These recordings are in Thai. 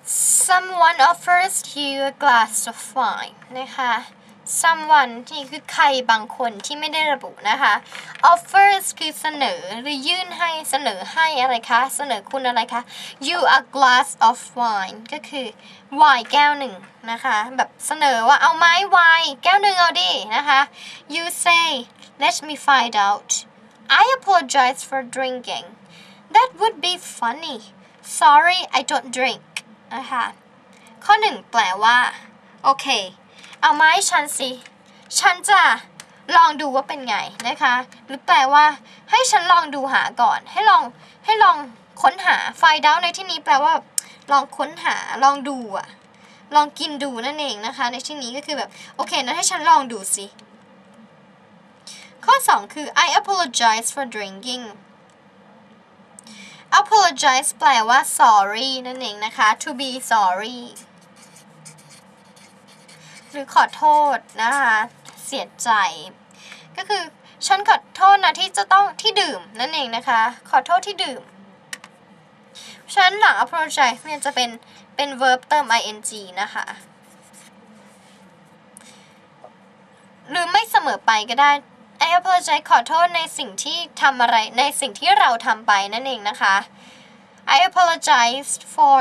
someone offers you a glass of wine นะคะ someone ที่คือใครบางคนที่ไม่ได้ระบุนะคะ offers คือเสนอหรือยื่นให้เสนอให้อะไรคะเสนอคุณอะไรคะ you a glass of wine ก็คือไวน์แก้วหนึ่งนะคะแบบเสนอว่าเอาไหมไวน์แก้วหนึ่งเอาดินะคะ you say let me find out I apologize for drinking that would be funny sorry I don't drink นะคะข้อหนึ่งแปลว่าโอเคเอามาให้ฉันสิฉันจะลองดูว่าเป็นไงนะคะหรือแปลว่าให้ฉันลองดูหาก่อนให้ลองค้นหา find out ในที่นี้แปลว่าลองค้นหาลองดูอะลองกินดูนั่นเองนะคะในที่นี้ก็คือแบบโอเคนั้นให้ฉันลองดูสิข้อ2คือ I apologize for drinking apologize แปลว่า sorry นั่นเองนะคะ to be sorry หรือขอโทษนะคะเสียใจก็คือฉันขอโทษนะที่ดื่มนั่นเองนะคะขอโทษที่ดื่มฉันหลัง apologize เนี่ยจะเป็น verb เติม ing นะคะหรือไม่เสมอไปก็ได้ I apologize ขอโทษในสิ่งที่ทำอะไรในสิ่งที่เราทำไปนั่นเองนะคะ I apologize for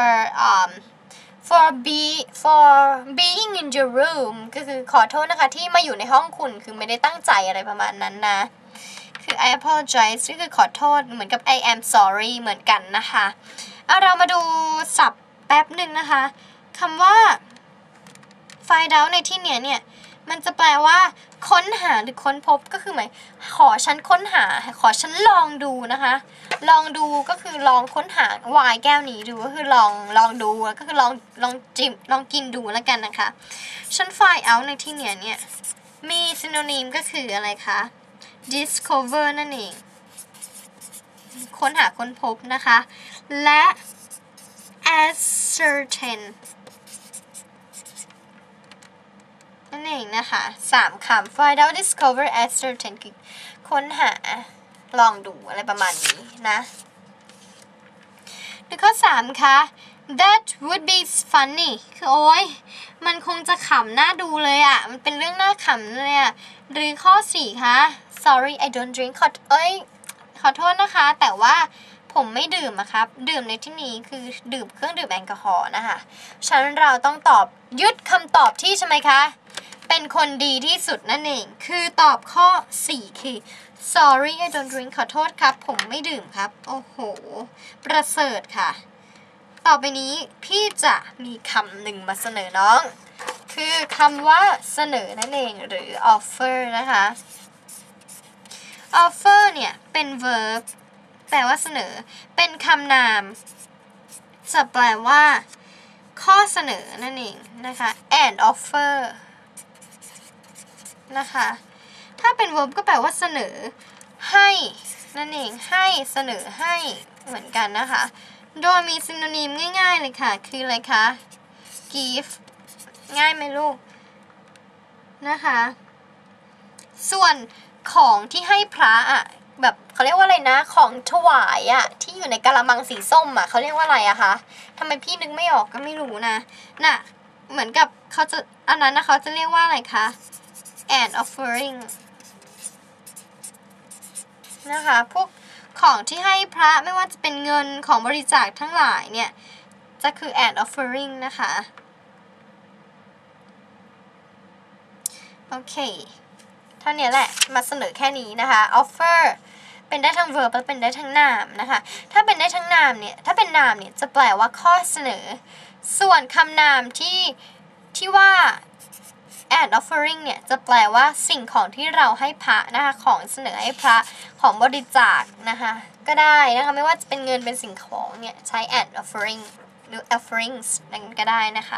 being in your room ก็คือขอโทษนะคะที่มาอยู่ในห้องคุณคือไม่ได้ตั้งใจอะไรประมาณนั้นนะคือ I apologize ก็คือขอโทษเหมือนกับ I am sorry เหมือนกันนะคะเรามาดูศัพท์แป๊บหนึ่งนะคะคำว่า find out ในที่เนี้ยเนี่ยมันจะแปลว่าค้นหาหรือค้นพบก็คือหมายขอฉันค้นหาขอฉันลองดูนะคะลองดูก็คือลองค้นหาไวน์แก้วนี้ดูก็คือลองดูก็คือลองจิบลองกินดูแล้วกันนะคะฉัน find out ในที่เนี้ยเนี่ยมี synonym ก็คืออะไรคะ discover นั่นเองค้นหาค้นพบนะคะและ ascertainนั่นเองนะคะ3คำ find out discover ascertain คือค้นหาลองดูอะไรประมาณนี้นะหรือข้อ3คะ that would be funny คือโอ๊ยมันคงจะขำน่าดูเลยอ่ะมันเป็นเรื่องน่าขำเลยอ่ะหรือข้อ4คะ sorry I don't drink ขอโทษนะคะแต่ว่าผมไม่ดื่มนะครับดื่มในที่นี้คือดื่มเครื่องดื่มแอลกอฮอล์นะคะฉะนั้นเราต้องตอบยึดคำตอบที่ใช่ไหมคะเป็นคนดีที่สุดนั่นเองคือตอบข้อ4คือ sorry I don't drink ขอโทษครับผมไม่ดื่มครับโอ้โหประเสริฐค่ะต่อไปนี้พี่จะมีคำหนึ่งมาเสนอน้องคือคำว่าเสนอนั่นเองหรือ offer นะคะ offer เนี่ยเป็น verb แปลว่าเสนอเป็นคำนามจะแปลว่าข้อเสนอนั่นเองนะคะ an offer นะคะถ้าเป็น verb ก็แปลว่าเสนอให้นั่นเองให้เสนอให้เหมือนกันนะคะโดยมี synonym ง่ายๆเลยค่ะคืออะไรคะ give ง่ายไหมลูกนะคะส่วนของที่ให้พระอ่ะแบบเขาเรียกว่าอะไรนะของถวายอ่ะที่อยู่ในกะละมังสีส้มอ่ะเขาเรียกว่าอะไรอะคะทำไมพี่นึกไม่ออกก็ไม่รู้นะน่ะเหมือนกับเขาจะอันนั้นนะเขาจะเรียกว่าอะไรคะ an offering นะคะพวกของที่ให้พระไม่ว่าจะเป็นเงินของบริจาคทั้งหลายเนี่ยจะคือ an offering นะคะโอเคเท่านี้แหละมาเสนอแค่นี้นะคะ offer เป็นได้ทั้ง verb และเป็นได้ทั้งนามนะคะถ้าเป็นได้ทั้งนามเนี่ยถ้าเป็นนามเนี่ยจะแปลว่าข้อเสนอส่วนคำนามที่ว่า an offering เนี่ยจะแปลว่าสิ่งของที่เราให้พระนะคะของเสนอให้พระของบริจาคนะคะก็ได้นะคะไม่ว่าจะเป็นเงินเป็นสิ่งของเนี่ยใช้ an offering หรือ offerings นั่นก็ได้นะคะ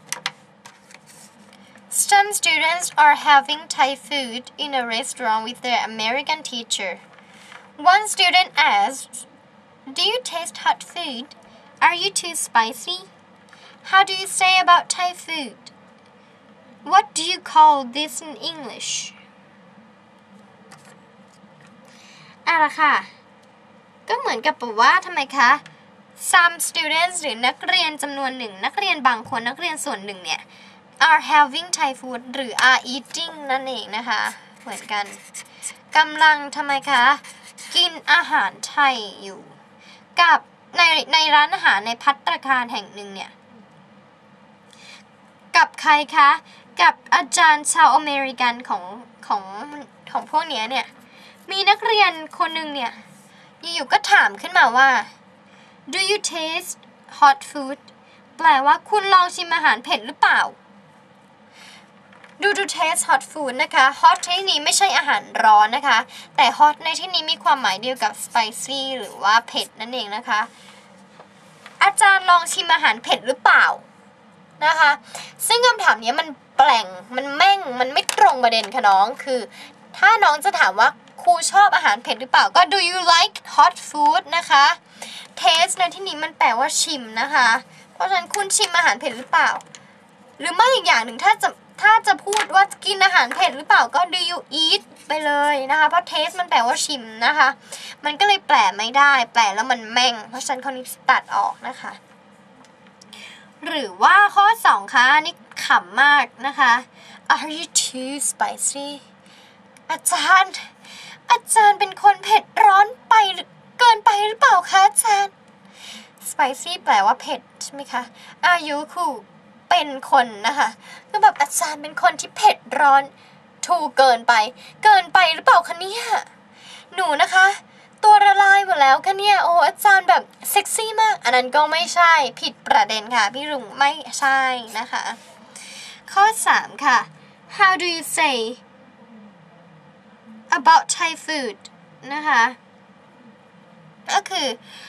Some students are having Thai food in a restaurant with their American teacher. One student asked, "Do you taste hot food? Are you too spicy? How do you say about Thai food? What do you call this in English?" ล่ะค่ะก็เหมือนกับว่าทำไมคะ some students หรือนักเรียนจำนวนหนึ่งนักเรียนบางคนนักเรียนส่วนหนึ่งเนี่ย are having Thai food หรือ are eating นั่นเองนะคะเหมือนกันกำลังทำไมคะกินอาหารไทยอยู่กับในร้านอาหารในภัตตาคารแห่งหนึ่งเนี่ยกับใครคะกับอาจารย์ชาวอเมริกันของพวกเนี้ยเนี่ยมีนักเรียนคนหนึ่งเนี่ยอยู่ๆก็ถามขึ้นมาว่า Do you taste hot food แปลว่าคุณลองชิมอาหารเผ็ดหรือเปล่า Do you taste hot food นะคะ hot ที่นี้ไม่ใช่อาหารร้อนนะคะแต่ hot ในที่นี้มีความหมายเดียวกับ spicy หรือว่าเผ็ดนั่นเองนะคะอาจารย์ลองชิมอาหารเผ็ดหรือเปล่านะคะซึ่งคำถามนี้มันแปลงมันแม่งมันไม่ตรงประเด็นค่ะน้องคือถ้าน้องจะถามว่าครูชอบอาหารเผ็ดหรือเปล่าก็ Do you like hot food นะคะ taste ในที่นี้มันแปลว่าชิมนะคะเพราะฉะนั้นคุณชิมอาหารเผ็ดหรือเปล่าหรือไม่อีกอย่างหนึ่งถ้าจะพูดว่ากินอาหารเผ็ดหรือเปล่าก็ Do you eat ไปเลยนะคะเพราะ taste มันแปลว่าชิมนะคะมันก็เลยแปลไม่ได้แปลแล้วมันแม่งเพราะฉะนั้นข้อนี้ตัดออกนะคะหรือว่าข้อ2คะนี่ขำมากนะคะ Are you too spicy อาจารย์เป็นคนเผ็ดร้อนไปเกินไปหรือเปล่าคะอาจารย์ spicy แปลว่าเผ็ดใช่ไหมคะ Are you คือเป็นคนนะคะก็แบบอาจารย์เป็นคนที่เผ็ดร้อน too เกินไปหรือเปล่าคะเนี่ยหนูนะคะตัวละลายหมดแล้วค่ะเนี่ยโอ้อาจารย์แบบเซ็กซี่มากอันนั้นก็ไม่ใช่ผิดประเด็นค่ะพี่ลุงไม่ใช่นะคะข้อ3ค่ะ How do you say about Thai food นะคะก็คือ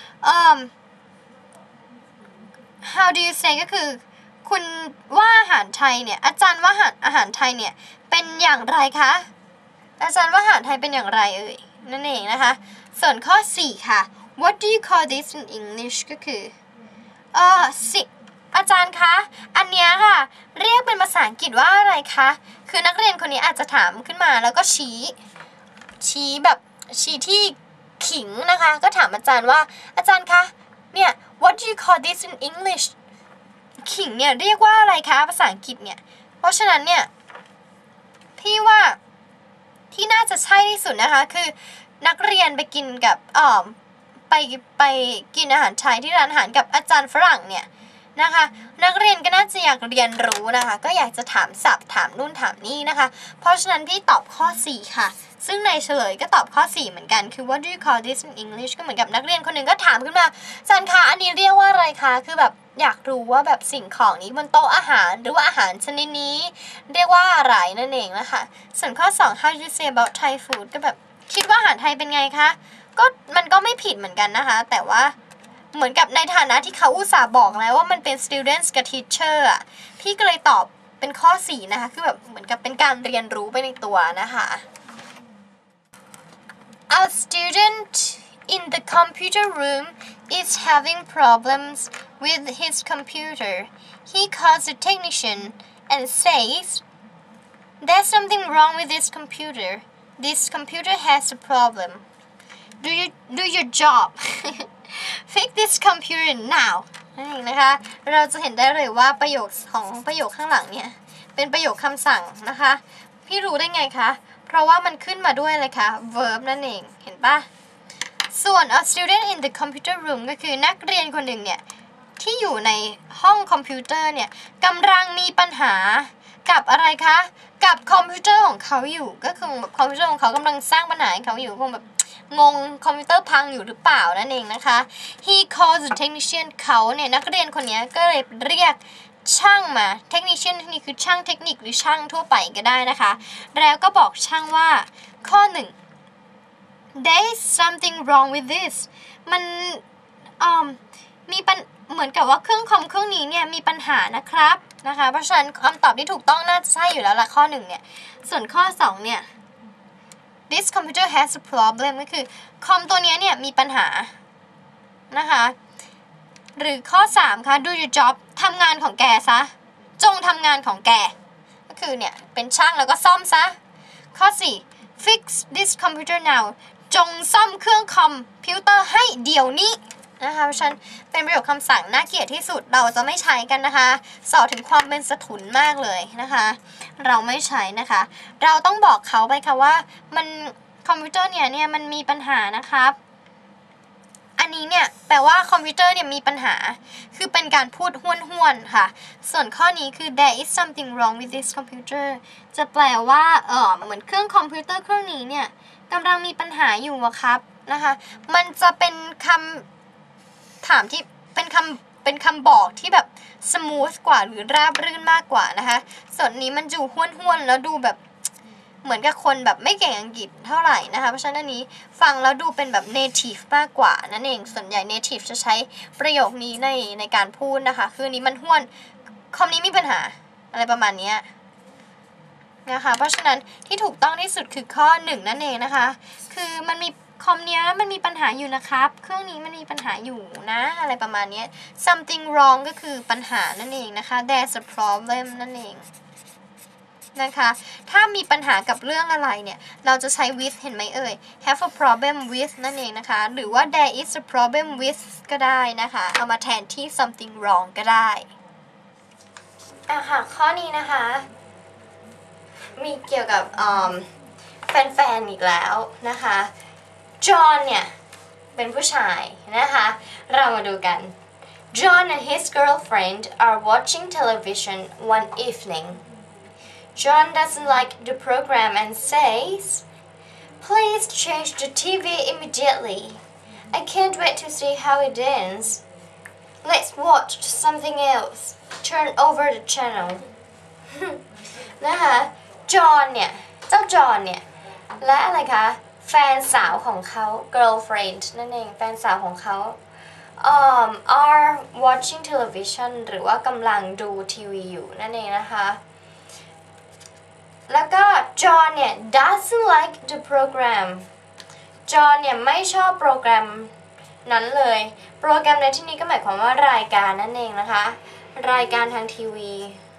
How do you say ก็คือคุณว่าอาหารไทยเนี่ยอาจารย์ว่าอาหารไทยเนี่ยเป็นอย่างไรคะอาจารย์ว่าอาหารไทยเป็นอย่างไรเอ่ยนั่นเองนะคะส่วนข้อ4ค่ะ What do you call this in English ก็คืออาจารย์คะอันเนี้ยค่ะเรียกเป็นภาษาอังกฤษว่าอะไรคะคือนักเรียนคนนี้อาจจะถามขึ้นมาแล้วก็ชี้แบบชี้ที่ขิงนะคะก็ถามอาจารย์ว่าอาจารย์คะเนี่ย What do you call this in English ขิงเนี่ยเรียกว่าอะไรคะภาษาอังกฤษเนี่ยเพราะฉะนั้นเนี่ยพี่ว่าที่น่าจะใช่ที่สุดนะคะคือนักเรียนไปกินกับไปกินอาหารไทยที่ร้านอาหารกับอาจารย์ฝรั่งเนี่ยนะคะนักเรียนก็น่าจะอยากเรียนรู้นะคะก็อยากจะถามศัพท์ถามนู่นถามนี่นะคะเพราะฉะนั้นพี่ตอบข้อ4ค่ะซึ่งในเฉลยก็ตอบข้อ4เหมือนกันคือ What do you call this in English ก็เหมือนกับนักเรียนคนหนึ่งก็ถามขึ้นมาอาจารย์คะอันนี้เรียกว่าอะไรคะคือแบบอยากรู้ว่าแบบสิ่งของนี้บนโต๊ะอาหารหรือว่าอาหารชนิดนี้เรียกว่าอะไรนั่นเองนะคะส่วนข้อ2 How do you say about Thai food ก็แบบคิดว่าอาหารไทยเป็นไงคะก็มันก็ไม่ผิดเหมือนกันนะคะแต่ว่าเหมือนกับในฐานะที่เขาอุตส่าห์บอกแล้วว่ามันเป็น students กับ teacher อ่ะพี่ก็เลยตอบเป็นข้อ4นะคะคือแบบเหมือนกับเป็นการเรียนรู้ไปในตัวนะคะ A student in the computer room is having problems with his computer. He calls the technician and says, "There's something wrong with this computer. This computer has a problem. Do your job. Fix this computer now." นั่นเองนะคะเราจะเห็นได้เลยว่าประโยคข้างหลังเนี่ยเป็นประโยคคำสั่งนะคะพี่รู้ได้ไงคะเพราะว่ามันขึ้นมาด้วยเลยค่ะ verb นั่นเองเห็นปะส่วน a student in the computer room ก็คือนักเรียนคนหนึ่งเนี่ยที่อยู่ในห้องคอมพิวเตอร์เนี่ยกำลังมีปัญหากับอะไรคะกับคอมพิวเตอร์ของเขาอยู่ก็คือแบบคอมพิวเตอร์ของเขากำลังสร้างปัญหาให้เขาอยู่คงแบบงงคอมพิวเตอร์พังอยู่หรือเปล่านั่นเองนะคะ he calls the technician เขาเนี่ยนักเรียนคนนี้ก็เลยเรียกช่างมา technician นี่คือช่างเทคนิคหรือช่างทั่วไปก็ได้นะคะแล้วก็บอกช่างว่าข้อ1 there is something wrong with this มันมีเหมือนกับว่าเครื่องคอมเครื่องนี้เนี่ยมีปัญหานะครับนะคะเพราะฉะนั้นคำตอบที่ถูกต้องน่าจะใช่อยู่แล้วล่ะข้อ1เนี่ยส่วนข้อ2เนี่ย this computer has a problem ก็คือคอมตัวนี้เนี่ยมีปัญหานะคะหรือข้อ3ค่ะ do your job ทำงานของแกซะจงทำงานของแกก็คือเนี่ยเป็นช่างแล้วก็ซ่อมซะข้อ4 fix this computer now จงซ่อมเครื่องคอมพิวเตอร์ให้เดี๋ยวนี้นะคะเพราะฉะนั้นเป็นประโยคคำสั่งน่าเกลียดที่สุดเราจะไม่ใช้กันนะคะสอถึงความเป็นสถุนมากเลยนะคะเราไม่ใช้นะคะเราต้องบอกเขาไปค่ะว่ามันคอมพิวเตอร์เนี่ยมันมีปัญหานะครับอันนี้เนี่ยแปลว่าคอมพิวเตอร์เนี่ยมีปัญหาคือเป็นการพูดห้วนๆค่ะส่วนข้อนี้คือ there is something wrong with this computer จะแปลว่าเหมือนเครื่องคอมพิวเตอร์เครื่องนี้เนี่ยกำลังมีปัญหาอยู่ครับนะคะมันจะเป็นคำถามที่เป็นคำบอกที่แบบ smooth กว่าหรือราบรื่นมากกว่านะคะส่วนนี้มันดูห้วนๆแล้วดูแบบเหมือนกับคนแบบไม่เก่งอังกฤษเท่าไหร่นะคะเพราะฉะนั้นอันนี้ฟังแล้วดูเป็นแบบ native มากกว่านั่นเองส่วนใหญ่ native จะใช้ประโยคนี้ในการพูดนะคะคือนี้มันห้วนคำนี้มีปัญหาอะไรประมาณนี้นะคะเพราะฉะนั้นที่ถูกต้องที่สุดคือข้อ1นั่นเองนะคะคือมันมีคอมเนี้ยมันมีปัญหาอยู่นะครับเครื่องนี้มันมีปัญหาอยู่นะอะไรประมาณนี้ something wrong ก็คือปัญหานั่นเองนะคะ there's a problem นั่นเองนะคะถ้ามีปัญหากับเรื่องอะไรเนี่ยเราจะใช้ with เห็นไหมเอ่ย have a problem with นั่นเองนะคะหรือว่า there is a problem with ก็ได้นะคะเอามาแทนที่ something wrong ก็ได้ค่ะข้อนี้นะคะมีเกี่ยวกับแฟนๆอีกแล้วนะคะจอห์นเนี่ยเป็นผู้ชายนะคะเรามาดูกัน John and his girlfriend are watching television one evening. John doesn't like the program and says, "Please change the TV immediately. I can't wait to see how it ends. Let's watch something else. Turn over the channel." นะคะจอห์นเนี่ยเจ้าจอห์นเนี่ยและอะไรคะแฟนสาวของเขา girlfriend นั่นเองแฟนสาวของเขาare watching television หรือว่ากำลังดูทีวีอยู่นั่นเองนะคะแล้วก็จอห์นเนี่ย doesn't like the program จอห์นเนี่ยไม่ชอบโปรแกรมนั้นเลยโปรแกรมในที่นี้ก็หมายความว่ารายการนั่นเองนะคะรายการทางทีวี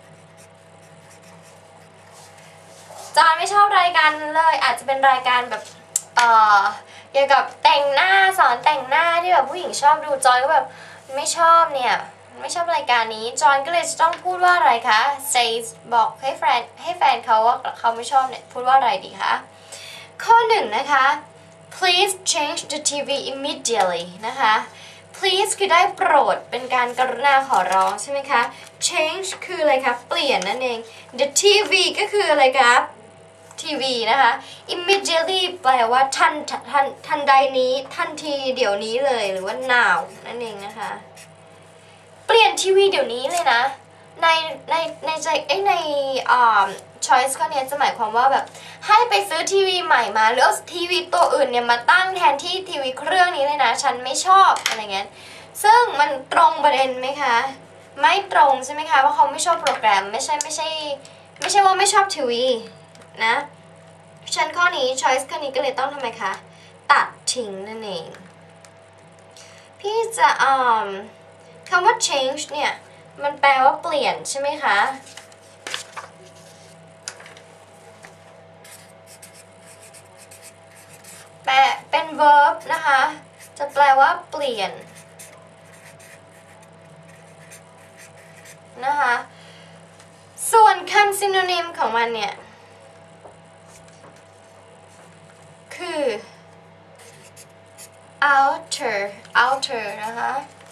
จอห์นไม่ชอบรายการเลยอาจจะเป็นรายการแบบเกี่ยวกับแต่งหน้าสอนแต่งหน้าที่แบบผู้หญิงชอบดูจอยก็แบบไม่ชอบเนี่ยไม่ชอบรายการนี้จอนก็เลยจะต้องพูดว่าอะไรคะ say บอกให้แฟนเขาว่าเขาไม่ชอบเนี่ยพูดว่าอะไรดีคะข้อ1นะคะ please change the TV immediately นะคะ please คือได้โปรดเป็นการกรุณาขอร้องใช่ไหมคะ change คืออะไรคะเปลี่ยนนั่นเอง the TV ก็คืออะไรคะทีวีนะคะ immediately แปลว่าทันใดนี้ทันทีเดี๋ยวนี้เลยหรือว่า now นั่นเองนะคะเปลี่ยนทีวีเดี๋ยวนี้เลยนะในใจในchoice ข้อนี้จะหมายความว่าแบบให้ไปซื้อทีวีใหม่มาหรือทีวีตัวอื่นเนี่ยมาตั้งแทนที่ทีวีเครื่องนี้เลยนะฉันไม่ชอบอะไรเงี้ยซึ่งมันตรงประเด็นไหมคะไม่ตรงใช่ไหมคะว่าเขาไม่ชอบโปรแกรมไม่ใช่ว่าไม่ชอบทีวีนะฉันข้อนี้ choice ข้อนี้ก็เลยต้องทำไมคะตัดทิ้งนั่นเองพี่จะคำว่า change เนี่ยมันแปลว่าเปลี่ยนใช่ไหมคะแปลเป็น verb นะคะจะแปลว่าเปลี่ยนนะคะส่วนคำ synonym ของมันเนี่ยคือ alter นะคะ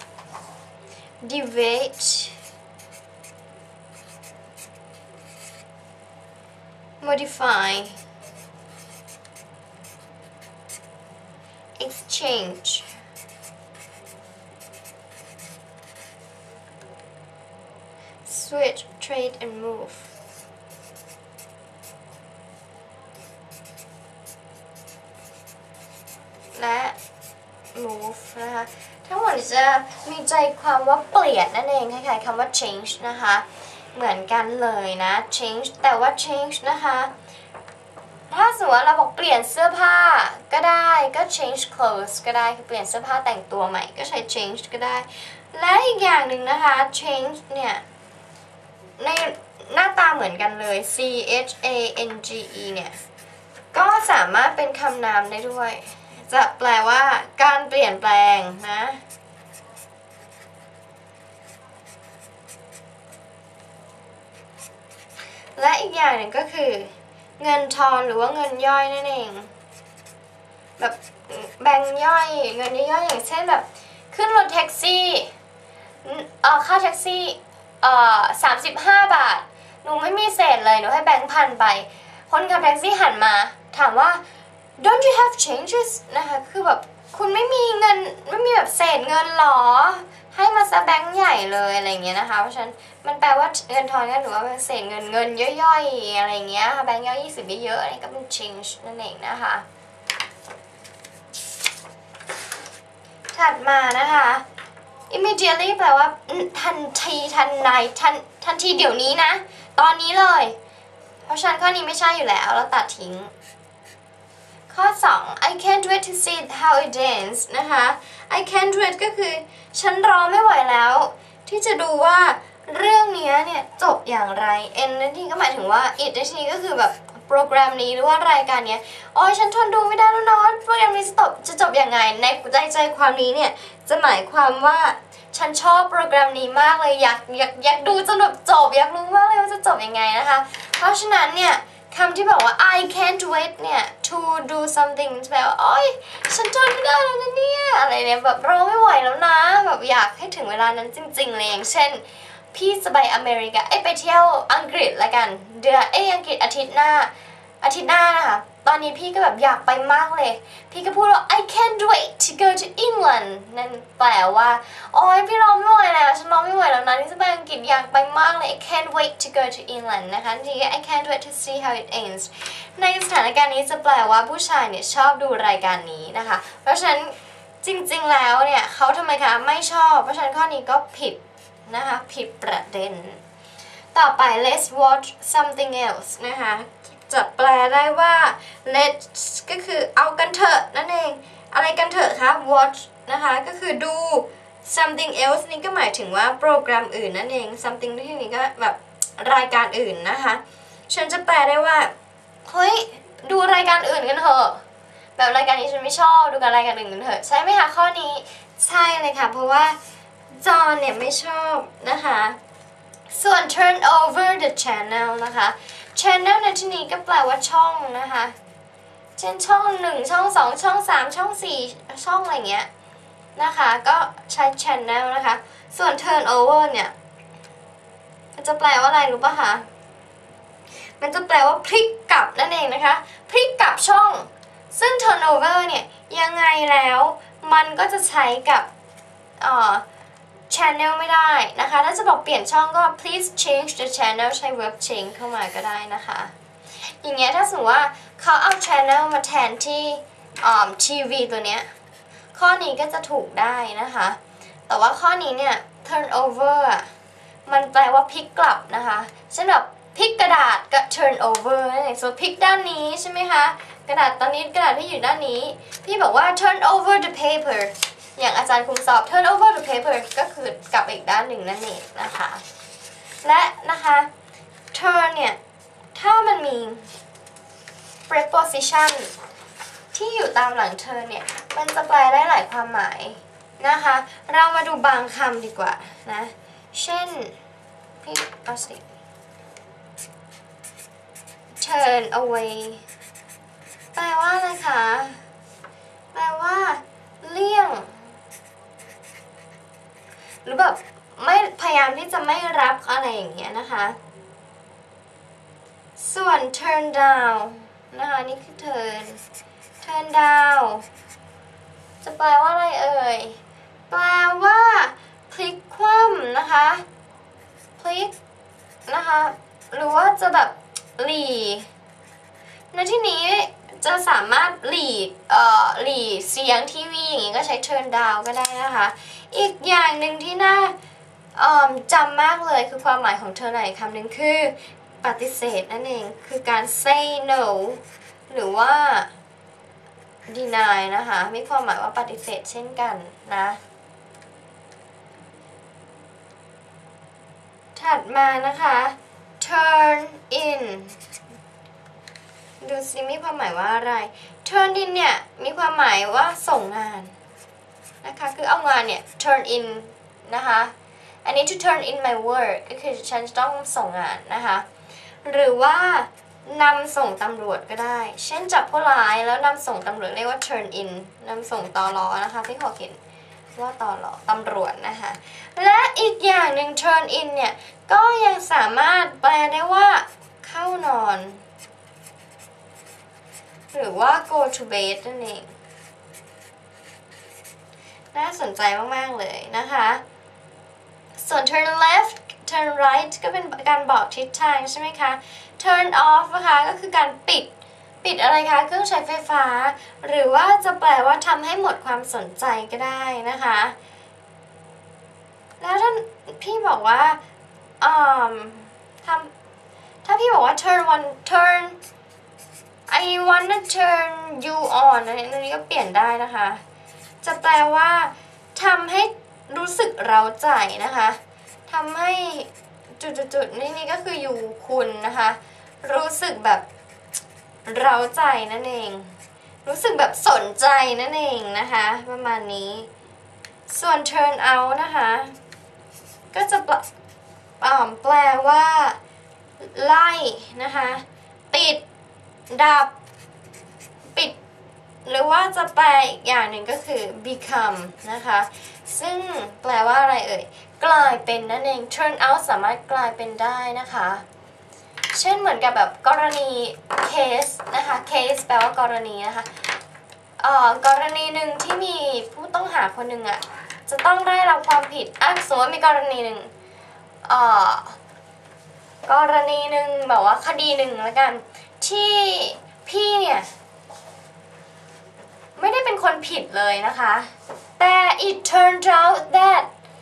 deviate modify exchange switch trade and moveและ move นะคะทั้งหมดจะมีใจความว่าเปลี่ยนนั่นเองคล้ายๆคำว่า change นะคะเหมือนกันเลยนะ change แต่ว่า change นะคะถ้าสมมติว่าเราบอกเปลี่ยนเสื้อผ้าก็ได้ก็ change clothes ก็ได้คือเปลี่ยนเสื้อผ้าแต่งตัวใหม่ก็ใช้ change ก็ได้และอีกอย่างหนึ่งนะคะ change เนี่ยในหน้าตาเหมือนกันเลย change เนี่ยก็สามารถเป็นคำนามได้ด้วยจะแปลว่าการเปลี่ยนแปลงนะและอีกอย่างหนึ่งก็คือเงินทอนหรือว่าเงินย่อยนั่นเองแบบแบงค์ย่อยเงินย่อยอย่างเช่นแบบขึ้นรถแท็กซี่ค่าแท็กซี่35 บาทหนูไม่มีเศษเลยหนูให้แบงค์พันไปคนขับแท็กซี่หันมาถามว่า don't you have changes นะคะคือแบบคุณไม่มีเงินไม่มีแบบเศษเงินหรอให้มาซะแบงค์ใหญ่เลยอะไรเงี้ยนะคะเพราะฉะนั้นมันแปลว่าเงินทอนกันหรือว่าเศษเงินย่อยๆอะไรเงี้ยค่ะแบงค์ย่อย20เยอะๆอันนี้ก็เป็น change นั่นเองนะคะถัดมานะคะ immediately แปลว่าทันทีทันใดทันทีเดี๋ยวนี้นะตอนนี้เลยเพราะฉะนั้นข้อนี้ไม่ใช่อยู่แล้วเราตัดทิ้งข้อ2 I can't wait to see how it ends นะคะ I can't wait ก็คือฉันรอไม่ไหวแล้วที่จะดูว่าเรื่องนี้เนี่ยจบอย่างไร end นั่นทีก็หมายถึงว่า it นั่นทีก็คือแบบโปรแกรมนี้หรือว่ารายการนี้โอ้ยฉันทนดูไม่ได้แล้วนะโปรแกรมนี้จะจบยังไงในใจความนี้เนี่ยจะหมายความว่าฉันชอบโปรแกรมนี้มากเลยอยากดูจนแบบจบอยากรู้มากเลยว่าจะจบยังไงนะคะเพราะฉะนั้นเนี่ยคำที่บอกว่า I can't wait เนี่ย to do something แปลว่าโอ๊ยฉันทนไม่ได้แล้วนะเนี่ยอะไรเนี่ยแบบรอไม่ไหวแล้วนะแบบอยากให้ถึงเวลานั้นจริงๆเลยอย่างเช่นพี่จะไปอเมริกาไปเที่ยวอังกฤษละกันอังกฤษอาทิตย์หน้านะคะตอนนี้พี่ก็แบบอยากไปมากเลยพี่ก็พูดว่า I can't wait to go to England นั่นแปลว่าโอ๊ยพี่รอไม่ไหวแล้วฉันรอไม่ไหวแล้วนะที่จะไปอังกฤษอยากไปมากเลย I can't wait to go to England นะคะทีนี้ I can't wait to see how it ends ในสถานการณ์นี้จะแปลว่าผู้ชายเนี่ยชอบดูรายการนี้นะคะเพราะฉะนั้นจริงๆแล้วเนี่ยเขาทำไมคะไม่ชอบเพราะฉะนั้นข้อนี้ก็ผิดนะคะผิดประเด็นต่อไป let's watch something else นะคะจะแปลได้ว่า let's ก็คือเอากันเถอะนั่นเองอะไรกันเถอะคะ watch นะคะก็คือดู something else นี่ก็หมายถึงว่าโปรแกรมอื่นนั่นเอง something ที่นี่ก็แบบรายการอื่นนะคะฉันจะแปลได้ว่าเฮ้ยดูรายการอื่นกันเถอะแบบรายการนี้ฉันไม่ชอบดูกันรายการอื่นกันเถอะใช่ไหมคะข้อนี้ใช่เลยค่ะเพราะว่าจอห์นเนี่ยไม่ชอบนะคะส่วน turn over the channel นะคะ channel ในที่นี้ก็แปลว่าช่องนะคะเช่นช่อง1ช่อง2ช่อง3ช่อง4ช่องอะไรเงี้ยนะคะก็ใช้ channel นะคะส่วน turn over เนี่ยมันจะแปลว่าอะไรรู้ป่ะคะมันจะแปลว่าพลิกกลับนั่นเองนะคะพลิกกลับช่องซึ่ง turn over เนี่ยยังไงแล้วมันก็จะใช้กับchannel ไม่ได้นะคะถ้าจะบอกเปลี่ยนช่องก็ please change the channel ใช้ verb change เข้ามาก็ได้นะคะอย่างเงี้ยถ้าสมมติว่าเขาเอา channel มาแทนที่ทีวีตัวเนี้ยข้อนี้ก็จะถูกได้นะคะแต่ว่าข้อนี้เนี่ย turn over อ่ะมันแปลว่าพลิกกลับนะคะเช่นแบบพลิกกระดาษก็ turn over นั่นเองส่วนพลิกด้านนี้ใช่ไหมคะกระดาษตอนนี้กระดาษที่อยู่ด้านนี้พี่บอกว่า turn over the paperอย่างอาจารย์คุมสอบ turn over the paper ก็คือกลับอีกด้านหนึ่งนั่นเองนะคะและนะคะ turn เนี่ยถ้ามันมี preposition ที่อยู่ตามหลัง turn เนี่ยมันจะแปลได้หลายความหมายนะคะเรามาดูบางคำดีกว่านะเช่นพี่เอาสิ turn away แปลว่าอะไรคะแปลว่าเลี่ยงหรือแบบไม่พยายามที่จะไม่รับอะไรอย่างเงี้ยนะคะส่วน turn down นะคะนี่คือ turn down จะแปลว่าอะไรเอ่ยแปลว่าพลิกคว่ำนะคะพลิกนะคะหรือว่าจะแบบหลีในที่นี้จะสามารถหลีเสียงทีวีอย่างงี้ก็ใช้ turn down ก็ได้นะคะอีกอย่างหนึ่งที่น่าจำมากเลยคือความหมายของ turn อีกคำหนึ่งคือปฏิเสธนั่นเองคือการ say no หรือว่า deny นะคะมีความหมายว่าปฏิเสธเช่นกันนะถัดมานะคะ turn in ดูสิมีความหมายว่าอะไร turn in เนี่ยมีความหมายว่าส่งงานนะคะคือเอางานเนี่ย turn in นะคะอันนี้ to turn in my work ก็คือฉันจะต้องส่งงานนะคะหรือว่านำส่งตำรวจก็ได้เช่นจับผู้ร้ายแล้วนำส่งตำรวจเรียกว่า turn in นำส่งตล.นะคะที่เขาเขียนว่าตล.ตำรวจนะคะและอีกอย่างหนึ่ง turn in เนี่ยก็ยังสามารถแปลได้ว่าเข้านอนหรือว่า go to bed นั่นเองน่าสนใจมากๆเลยนะคะส่วน turn left turn right ก็เป็นการบอกทิศทางใช่ไหมคะ turn off นะคะก็คือการปิดอะไรคะเครื่องใช้ไฟฟ้าหรือว่าจะแปลว่าทำให้หมดความสนใจก็ได้นะคะแล้วพี่บอกว่าถ้าพี่บอกว่า turn I wanna turn you on อันนี้ก็เปลี่ยนได้นะคะจะแปลว่าทำให้รู้สึกเร้าใจนะคะทำให้จุดๆนี่ก็คืออยู่คุณนะคะรู้สึกแบบเร้าใจนั่นเองรู้สึกแบบสนใจนั่นเองนะคะประมาณนี้ส่วน turn out นะคะก็จะแปลว่าไล่นะคะปิดดับปิดหรือว่าจะแปลอีกอย่างหนึ่งก็คือ become นะคะซึ่งแปลว่าอะไรเอ่ยกลายเป็นนั่นเอง turn out สามารถกลายเป็นได้นะคะเช่นเหมือนกับแบบกรณี case นะคะ case แปลว่ากรณีนะคะกรณีหนึ่งที่มีผู้ต้องหาคนหนึ่งอ่ะจะต้องได้รับความผิดสมมติว่ามีกรณีหนึ่งแบบว่าคดีหนึ่งแล้วกันที่พี่เนี่ยไม่ได้เป็นคนผิดเลยนะคะแต่ it turned out that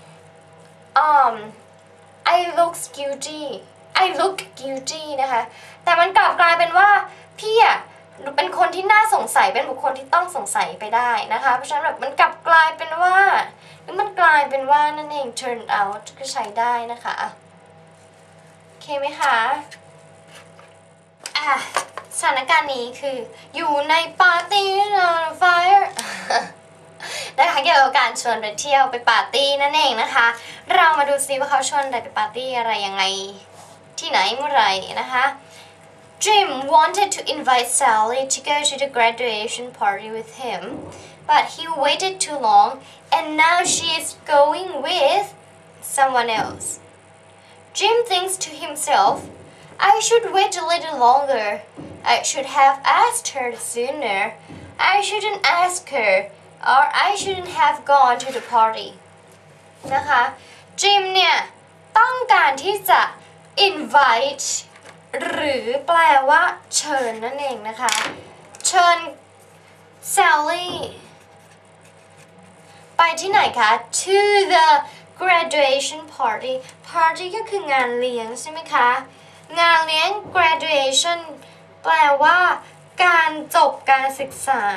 I look guilty นะคะแต่มันกลับกลายเป็นว่าพี่อ่ะเป็นคนที่น่าสงสัยเป็นบุคคลที่ต้องสงสัยไปได้นะคะเพราะฉะนั้นแบบมันกลับกลายเป็นว่านั่นเอง turned out ก็ใช้ได้นะคะโอเคไหมคะสถานการณ์นี้คืออยู่ในปาร์ตี้ fire นะคะเกี่ยวกับการชวนไปเที่ยวไปปาร์ตี้นั่นเองนะคะเรามาดูซิว่าเขาชวนไปปาร์ตี้อะไรยังไงที่ไหนเมื่อไหร่นะคะ Jim wanted to invite Sally to go to the graduation party with him but he waited too long and now she is going with someone else Jim thinks to himself I should wait a little longer I should have asked her sooner I shouldn't ask her or I shouldn't have gone to the party นะคะจิมเนี่ยต้องการที่จะ invite หรือแปลว่าเชิญนั่นเองนะคะเชิญ Sally ไปที่ไหนคะ to the graduation party ก็คืองานเลี้ยงใช่ไหมคะงานเลี้ยง graduation แปลว่าการจบการศึกษา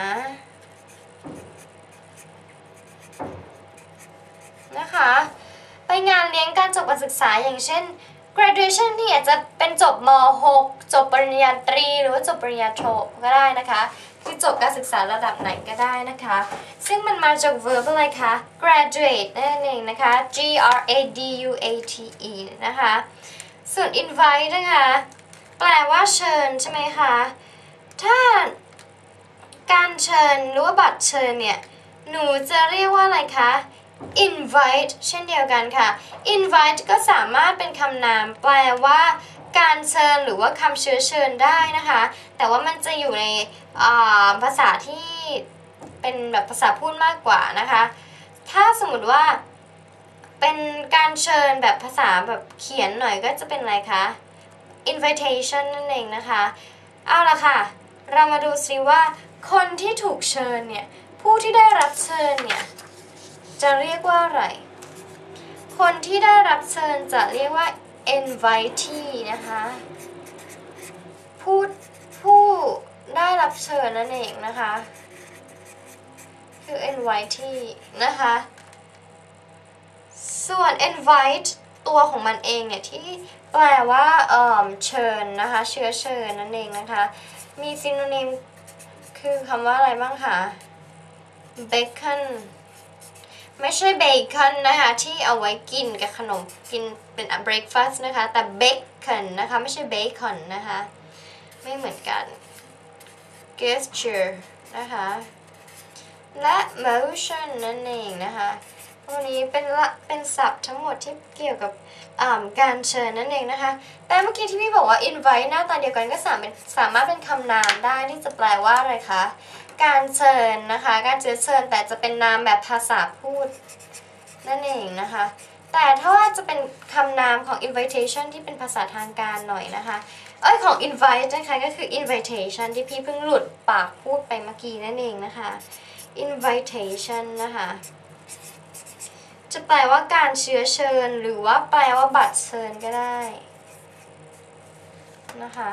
นะคะไปงานเลี้ยงการจบการศึกษาอย่างเช่น graduation ที่อาจจะเป็นจบม.6 จบปริญญาตรีหรือว่าจบปริญญาโทก็ได้นะคะคือจบการศึกษาระดับไหนก็ได้นะคะซึ่งมันมาจาก verb อะไรคะ graduate นั่นเองนะคะ graduate นะคะส่วน invite นะคะแปลว่าเชิญใช่ไหมคะถ้าการเชิญหรือว่าบัตรเชิญเนี่ยหนูจะเรียกว่าอะไรคะ invite เช่นเดียวกันค่ะ invite ก็สามารถเป็นคำนามแปลว่าการเชิญหรือว่าคำเชื้อเชิญได้นะคะแต่ว่ามันจะอยู่ในภาษาที่เป็นแบบภาษาพูดมากกว่านะคะถ้าสมมติว่าเป็นการเชิญแบบภาษาแบบเขียนหน่อยก็จะเป็นอะไรคะ invitation นั่นเองนะคะเอาล่ะค่ะเรามาดูซิว่าคนที่ถูกเชิญเนี่ยผู้ที่ได้รับเชิญเนี่ยจะเรียกว่าอะไรคนที่ได้รับเชิญจะเรียกว่า invitee นะคะผู้ได้รับเชิญนั่นเองนะคะคือ invitee นะคะส่วน invite ตัวของมันเองเนี่ยที่แปลว่าเชิญนะคะเชื้อเชิญนั่นเองนะคะมี synonym คือคำว่าอะไรบ้างคะ beckon ไม่ใช่เบคอนนะคะที่เอาไว้กินกับขนมกินเป็น breakfast นะคะแต่เบคอนนะคะไม่ใช่เบคอนนะคะไม่เหมือนกัน gesture นะคะและ motion นั่นเองนะคะวันนี้เป็นศัพท์ทั้งหมดที่เกี่ยวกับการเชิญนั่นเองนะคะแต่เมื่อกี้ที่พี่บอกว่า invite หน้าตาเดียวกันก็สามารถเป็นคำนามได้ที่จะแปลว่าอะไรคะการเชิญนะคะการเชิญแต่จะเป็นนามแบบภาษาพูดนั่นเองนะคะแต่ถ้าว่าจะเป็นคำนามของ invitation ที่เป็นภาษาทางการหน่อยนะคะของ invite นะคะก็คือ invitation ที่พี่เพิ่งหลุดปากพูดไปเมื่อกี้นั่นเองนะคะ invitation นะคะจะแปลว่าการเชื้อเชิญหรือว่าแปลว่าบัตรเชิญก็ได้นะคะ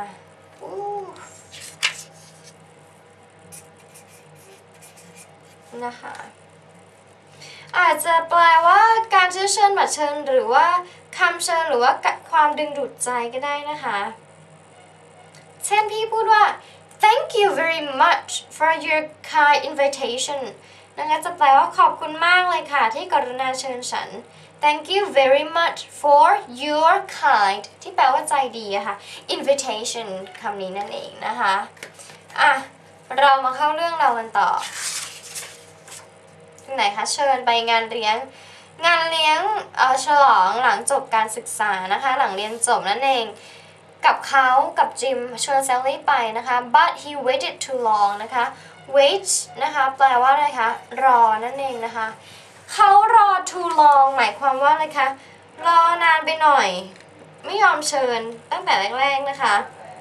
นะคะอาจจะแปลว่าการเชื้อเชิญบัตรเชิญหรือว่าคำเชิญหรือว่าความดึงดูดใจก็ได้นะคะเช่นพี่พูดว่า thank you very much for your kind invitation นะคะจะแปลว่าขอบคุณมากเลยค่ะที่กรุณาเชิญฉัน thank you very much for your kind ที่แปลว่าใจดีอะค่ะ invitation คำนี้นั่นเองนะคะเรามาเข้าเรื่องเรากันต่อไหนคะเชิญไปงานเลี้ยงฉลองหลังจบการศึกษานะคะหลังเรียนจบนั่นเองกับจิมชวนแซลลี่ไปนะคะ but he waited too long นะคะ wait นะคะแปลว่าอะไรคะรอนั่นเองนะคะเขารอ too long หมายความว่าอะไรคะรอนานไปหน่อยไม่ยอมเชิญตั้งแต่แรกๆนะคะ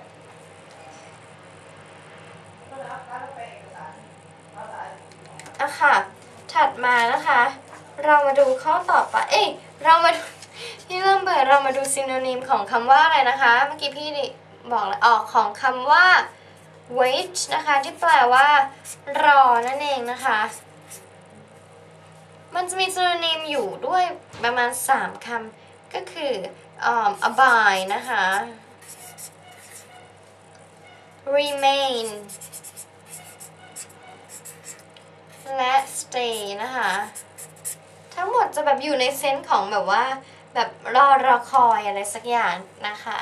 ค่ะถัดมานะคะเรามาดูข้อต่อไปเรามาพี่เริ่มเบื่อเรามาดูซิโนนิมของคำว่าอะไรนะคะเมื่อกี้พี่บอกเลยของคำว่า wait นะคะที่แปลว่ารอนั่นเองนะคะมันจะมีซิโนนิมอยู่ด้วยประมาณ3คำก็คือabide นะคะ remain และ stay นะคะทั้งหมดจะแบบอยู่ในเซนส์ของแบบว่าแบบรอคอยอะไรสักอย่างนะคะ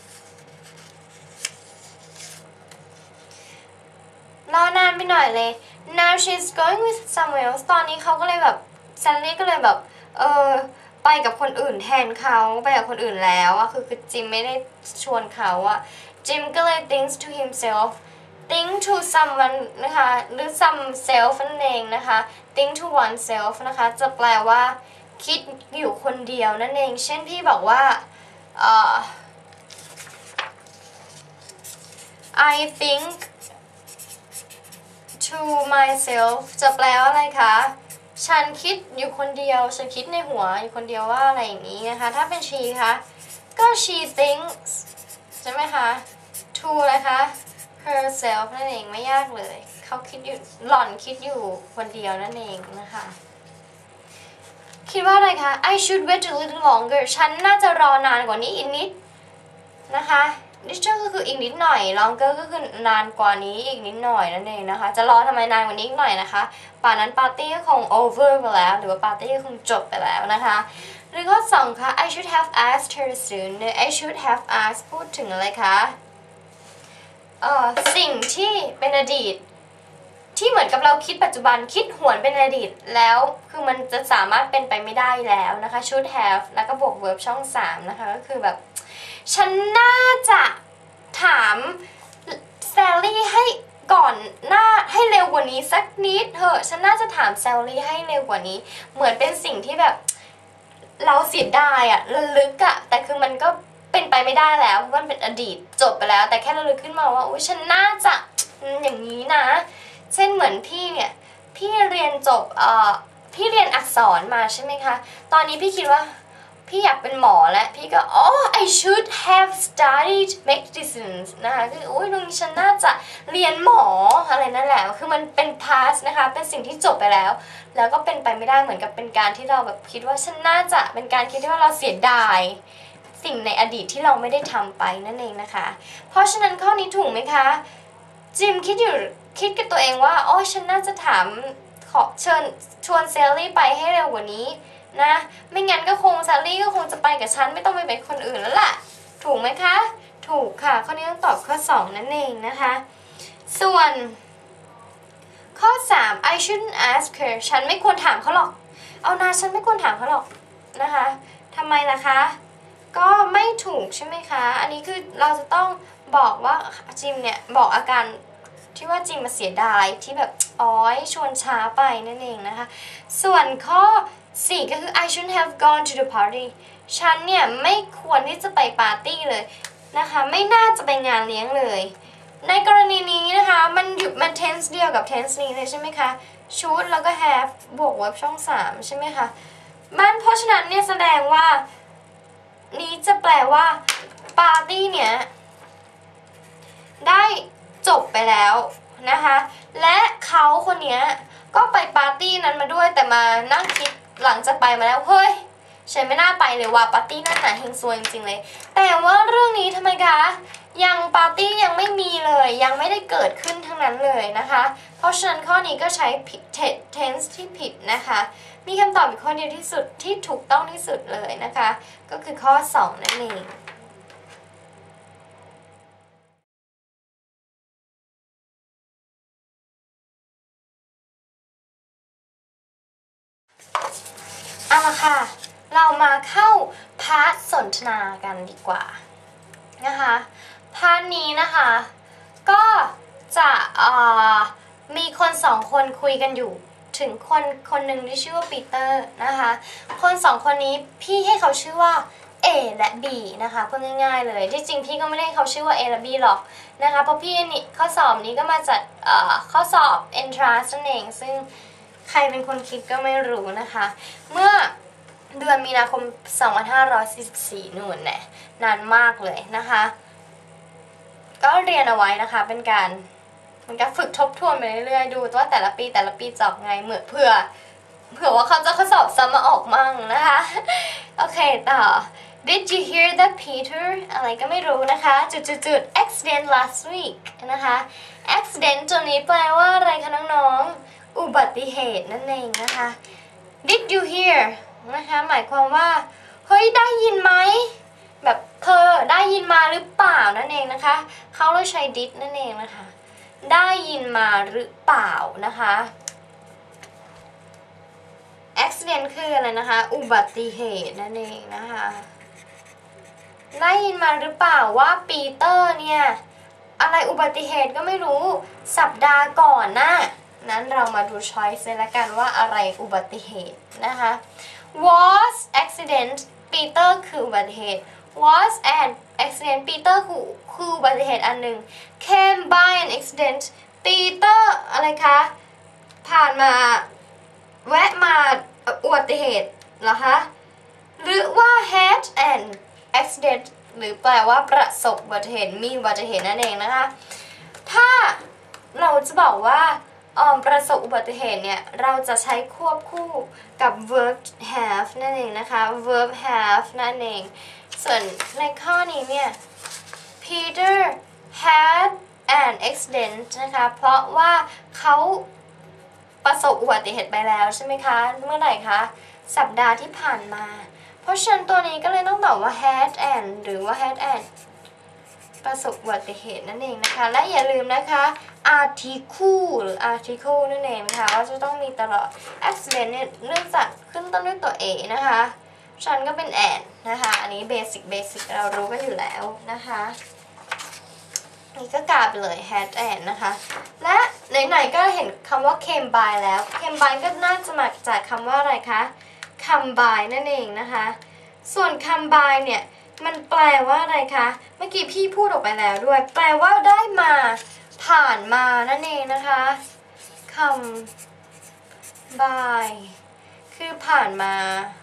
รอนานไปหน่อยเลย now she's going with someone else ตอนนี้เขาก็เลยแบบซันนี่ก็เลยแบบไปกับคนอื่นแทนเขาไปกับคนอื่นแล้วอะคือจิมไม่ได้ชวนเขาอะจิมก็เลย thinks to himself think to someone นะคะหรือ some self นั่นเองนะคะ think to oneself นะคะจะแปลว่าคิดอยู่คนเดียวนั่นเองเช่นพี่บอกว่าI think to myself จะแปลว่าอะไรคะฉันคิดอยู่คนเดียวฉันคิดในหัวอยู่คนเดียวว่าอะไรอย่างนี้นะคะถ้าเป็น she คะก็ she thinks ใช่ไหมคะ to อะไรคะ herself นั่นเองไม่ยากเลยเขาคิดอยู่หล่อนคิดอยู่คนเดียวนั่นเองนะคะคิดว่าอะไรคะ I should wait a little longer ฉันน่าจะรอนานกว่านี้อีกนิดนะคะ little ก็คืออีกนิดหน่อย longer ก็คือนานกว่านี้อีกนิดหน่อยนั่นเองนะคะจะรอทำไมนานกว่านี้อีกหน่อยนะคะป่านนั้นปาร์ตี้ก็คง over ไปแล้วหรือว่าปาร์ตี้ก็คงจบไปแล้วนะคะหรือข้อ2ค่ะ I should have asked her sooner I should have asked พูดถึงอะไรคะสิ่งที่เป็นอดีตที่เหมือนกับเราคิดปัจจุบันคิดหวนเป็นอดีตแล้วคือมันจะสามารถเป็นไปไม่ได้แล้วนะคะ should have แล้วก็บวก verb ช่อง3นะคะก็คือแบบฉันน่าจะถามแซลลี่ให้ก่อนหน้าให้เร็วกว่านี้สักนิดเถอะฉันน่าจะถามแซลลี่ให้เร็วกว่านี้เหมือนเป็นสิ่งที่แบบเราเสียดายอะระลึกอะแต่คือมันก็เป็นไปไม่ได้แล้วเพราะมันเป็นอดีตจบไปแล้วแต่แค่ระลึกขึ้นมาว่าอุ๊ยฉันน่าจะอย่างนี้นะเช่นเหมือนพี่เนี่ยพี่เรียนจบพี่เรียนอักษรมาใช่ไหมคะตอนนี้พี่คิดว่าพี่อยากเป็นหมอแล้วพี่ก็I should have studied medicine นะคะคือโอ้ยตรงนี้ฉันน่าจะเรียนหมออะไรนั่นแหละคือมันเป็น past นะคะเป็นสิ่งที่จบไปแล้วแล้วก็เป็นไปไม่ได้เหมือนกับเป็นการที่เราแบบคิดว่าฉันน่าจะเป็นการคิดที่ว่าเราเสียดายสิ่งในอดีตที่เราไม่ได้ทำไปนั่นเองนะคะเพราะฉะนั้นข้อนี้ถูกไหมคะจิมคิดกับตัวเองว่าฉันน่าจะถามขอเชิญชวนเซลลี่ไปให้เร็วกว่านี้นะไม่งั้นก็คงเซลลี่ก็คงจะไปกับฉันไม่ต้องไปเป็นคนอื่นแล้วล่ะถูกไหมคะถูกค่ะข้อนี้ต้องตอบข้อ2นั่นเองนะคะส่วนข้อ3 I shouldn't ask her ฉันไม่ควรถามเขาหรอกเอานะฉันไม่ควรถามเขาหรอกนะคะทำไมล่ะคะก็ไม่ถูกใช่ไหมคะอันนี้คือเราจะต้องบอกว่าจิมเนี่ยบอกอาการที่ว่าจิมมาเสียดายที่แบบชวนช้าไปนั่นเองนะคะส่วนข้อ4ก็คือ I shouldn't have gone to the party ฉันเนี่ยไม่ควรที่จะไปปาร์ตี้เลยนะคะไม่น่าจะไปงานเลี้ยงเลยในกรณีนี้นะคะมัน tense เดียวกับ tense นี้เลยใช่ไหมคะ should แล้วก็ have บวก verb ช่อง3ใช่ไหมคะเพราะฉะนั้นเนี่ยแสดงว่านี้จะแปลว่าปาร์ตี้เนี่ยได้จบไปแล้วนะคะและเขาคนนี้ก็ไปปาร์ตี้นั้นมาด้วยแต่มานั่งคิดหลังจากไปมาแล้วเฮ้ยฉันไม่น่าไปเลยว่าปาร์ตี้นั่นน่ะเฮงซวยจริงๆเลยแต่ว่าเรื่องนี้ทำไมคะยังปาร์ตี้ยังไม่มีเลยยังไม่ได้เกิดขึ้นทั้งนั้นเลยนะคะเพราะฉะนั้นข้อนี้ก็ใช้ผิด tense ที่ผิดนะคะมีคำตอบอีกข้อเดียวที่สุดที่ถูกต้องที่สุดเลยนะคะก็คือข้อ2นั่นเองเอาละค่ะเรามาเข้าพาร์ทสนทนากันดีกว่านะคะพาร์ทนี้นะคะก็จะมีคน2คนคุยกันอยู่ถึงคนหนึ่งที่ชื่อว่าปีเตอร์นะคะคน2คนนี้พี่ให้เขาชื่อว่า A และ B นะคะพูดง่ายๆเลยที่จริงพี่ก็ไม่ได้ให้เขาชื่อว่า A และ B หรอกนะคะเพราะพี่นี่ข้อสอบนี้ก็มาจากข้อสอบ entrance นั่นเองซึ่งใครเป็นคนคิดก็ไม่รู้นะคะเมื่อเดือนมีนาคม 2544 นู่นแน่นานมากเลยนะคะก็เรียนเอาไว้นะคะเป็นการฝึกทบทวนไปเรื่อยๆดูว่าแต่ละปีจอบไงเหมือนเผื่อว่าเขาจะข้อสอบซ้ำมาออกมั่งนะคะโอเคต่อ Did you hear that Peter อะไรก็ไม่รู้นะคะaccident last week นะคะ accident ตัวนี้แปลว่าอะไรคะน้องๆอุบัติเหตุนั่นเองนะคะ Did you hear นะคะหมายความว่าเฮ้ยได้ยินไหมแบบเธอได้ยินมาหรือเปล่านั่นเองนะคะเขาเลยใช้ did นั่นเองนะคะได้ยินมาหรือเปล่านะคะ accident คืออะไรนะคะอุบัติเหตุนั่นเองนะคะได้ยินมาหรือเปล่าว่าปีเตอร์เนี่ยอะไรอุบัติเหตุก็ไม่รู้สัปดาห์ก่อนนะนั้นเรามาดู choice เลยละกันว่าอะไรอุบัติเหตุนะคะ was accident ปีเตอร์คืออุบัติเหตุ was an accident ปีเตอร์คืออุบัติเหตุอันหนึ่ง came by an accident ปีเตอร์อะไรคะผ่านมาแวะมาอุบัติเหตุเหรอคะหรือว่า had an accident หรือแปลว่าประสบอุบัติเหตุมีอุบัติเหตุนั่นเองนะคะถ้าเราจะบอกว่าประสบอุบัติเหตุเนี่ยเราจะใช้ควบคู่กับ verb have นั่นเองนะคะ verb have นั่นเองส่วนในข้อนี้เนี่ย Peter had an accident นะคะเพราะว่าเขาประสบอุบัติเหตุไปแล้วใช่ไหมคะเมื่อไหร่คะสัปดาห์ที่ผ่านมาเพราะฉะนั้นตัวนี้ก็เลยต้องตอบว่า had an หรือว่า had an ประสบอุบัติเหตุนั่นเองนะคะและอย่าลืมนะคะ article หรือ article นั่นเองนะคะว่าจะต้องมีตลอด accident เนี่ยเนื่องจากขึ้นต้นด้วยตัว A นะคะฉันก็เป็น an นะคะอันนี้ basic เรารู้กันอยู่แล้วนะคะนี่ก็กลายไปเลย had an นะคะและไหนๆก็เห็นคำว่า came by แล้ว came by ก็น่าจะมาจากคำว่าอะไรคะ come by นั่นเองนะคะส่วน come by เนี่ยมันแปลว่าอะไรคะเมื่อกี้พี่พูดออกไปแล้วด้วยแปลว่าได้มาผ่านมานั่นเองนะคะ come by คือผ่านมา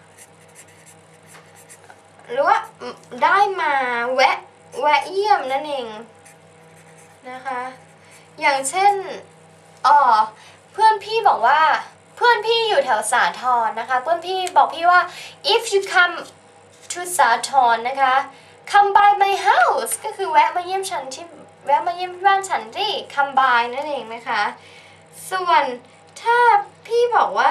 หรือว่าได้มาแวะเยี่ยมนั่นเองนะคะอย่างเช่นเพื่อนพี่บอกว่าเพื่อนพี่อยู่แถวสาทรนะคะเพื่อนพี่บอกพี่ว่า if you come to สาทรนะคะ come by my house ก็คือแวะมาเยี่ยมบ้านฉันที่ come by นั่นเองนะคะส่วนถ้าพี่บอกว่า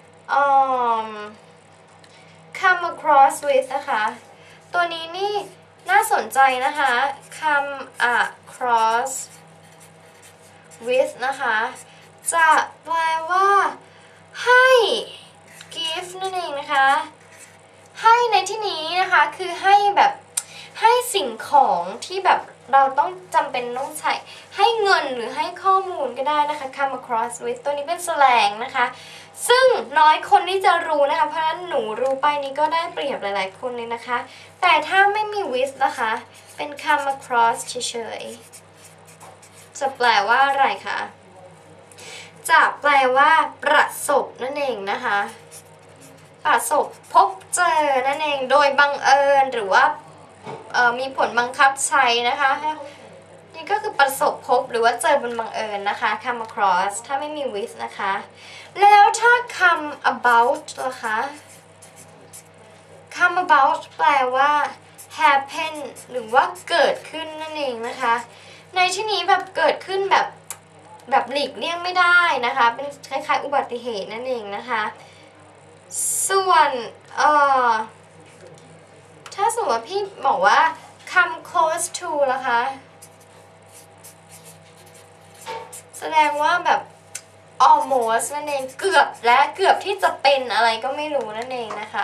come across with นะคะตัวนี้นี่น่าสนใจนะคะ come across with นะคะจะแปลว่าให้ give นั่นเองนะคะให้ในที่นี้นะคะคือให้แบบให้สิ่งของที่แบบเราต้องจำเป็นต้องใช้ให้เงินหรือให้ข้อมูลก็ได้นะคะ come across with ตัวนี้เป็นแสลงนะคะซึ่งน้อยคนที่จะรู้นะคะเพราะฉะนั้นหนูรู้ไปนี้ก็ได้เปรียบหลายๆคนเลยนะคะแต่ถ้าไม่มี with นะคะเป็น come across เฉยๆจะแปลว่าอะไรคะจะแปลว่าประสบนั่นเองนะคะประสบพบเจอนั่นเองโดยบังเอิญหรือว่ามีผลบังคับใช้นะคะนี่ก็คือประสบพบหรือว่าเจอบนบังเอิญนะคะ come across ถ้าไม่มี with นะคะแล้วถ้า come about ล่ะคะ come about แปลว่า happen หรือว่าเกิดขึ้นนั่นเองนะคะในที่นี้แบบเกิดขึ้นแบบหลีกเลี่ยงไม่ได้นะคะเป็นคล้ายๆอุบัติเหตุนั่นเองนะคะส่วนถ้าสมมติว่าพี่บอกว่า come close to ล่ะคะแสดงว่าแบบ almost นั่นเองเกือบและเกือบที่จะเป็นอะไรก็ไม่รู้นั่นเองนะคะ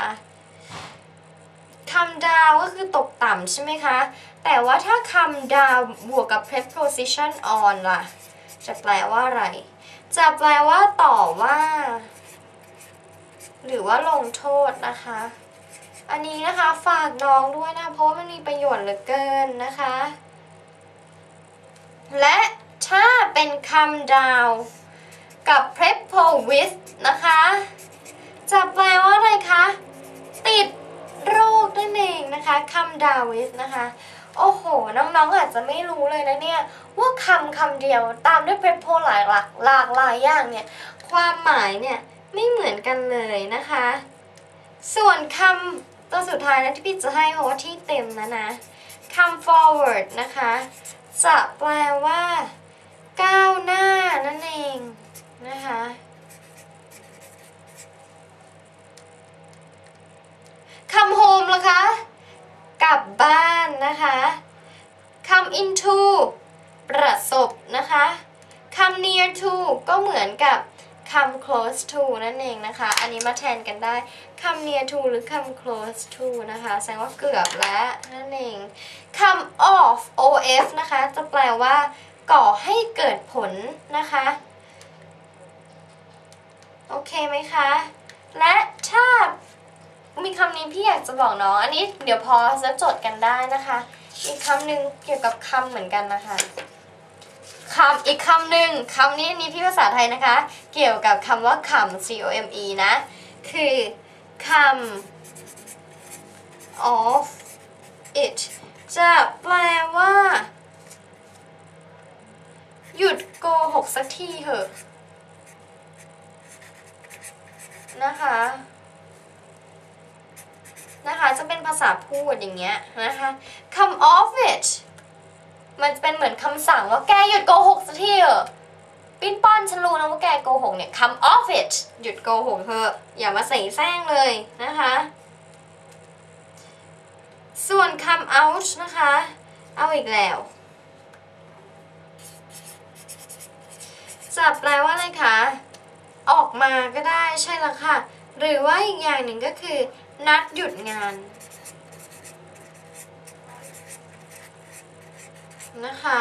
come down ก็คือตกต่ำใช่ไหมคะแต่ว่าถ้า come down บวกกับ preposition on ล่ะจะแปลว่าอะไรจะแปลว่าต่อว่าหรือว่าลงโทษนะคะอันนี้นะคะฝากน้องด้วยนะเพราะมันมีประโยชน์เหลือเกินนะคะและถ้าเป็นคำ down กับ prepo with นะคะจะแปลว่าอะไรคะติดโรคนั่นเองนะคะคำ down with นะคะโอ้โหน้องๆอาจจะไม่รู้เลยนะเนี่ยว่าคำเดียวตามด้วย prepo หลากหลายอย่างเนี่ยความหมายเนี่ยไม่เหมือนกันเลยนะคะส่วนคำตัวสุดท้ายนะที่พี่จะให้เพราะว่าที่เต็มนะcome forward นะคะจะแปลว่าก้าวหน้านั่นเองนะคะcome home ล่ะคะกลับบ้านนะคะ come into ประสบนะคะ come near to ก็เหมือนกับ come close to นั่นเองนะคะอันนี้มาแทนกันได้ come near to หรือ come close to นะคะแสดงว่าเกือบแล้วนั่นเอง come off of นะคะจะแปลว่าก่อให้เกิดผลนะคะโอเคไหมคะและถ้ามีคำนี้พี่อยากจะบอกน้องอันนี้เดี๋ยวพอจะจดกันได้นะคะอีกคำหนึ่งเกี่ยวกับคำเหมือนกันนะคะอีกคำหนึ่งคำนี้พี่ภาษาไทยนะคะเกี่ยวกับคำว่าคำ come นะคือคำ of it จะแปลว่าหยุดโกหกสักทีเถอะนะคะจะเป็นภาษาพูดอย่างเงี้ยนะคะ come off it มันเป็นเหมือนคำสั่งว่าแกหยุดโกหกสักทีเถอะปิ้นป้อนฉันรู้นะว่าแกโกหกเนี่ย come off it หยุดโกหกเถอะอย่ามาใส่แซงเลยนะคะส่วน come out นะคะเอาอีกแล้วจะแปลว่าอะไรคะออกมาก็ได้ใช่แล้วค่ะหรือว่าอีกอย่างหนึ่งก็คือนัดหยุดงานนะคะ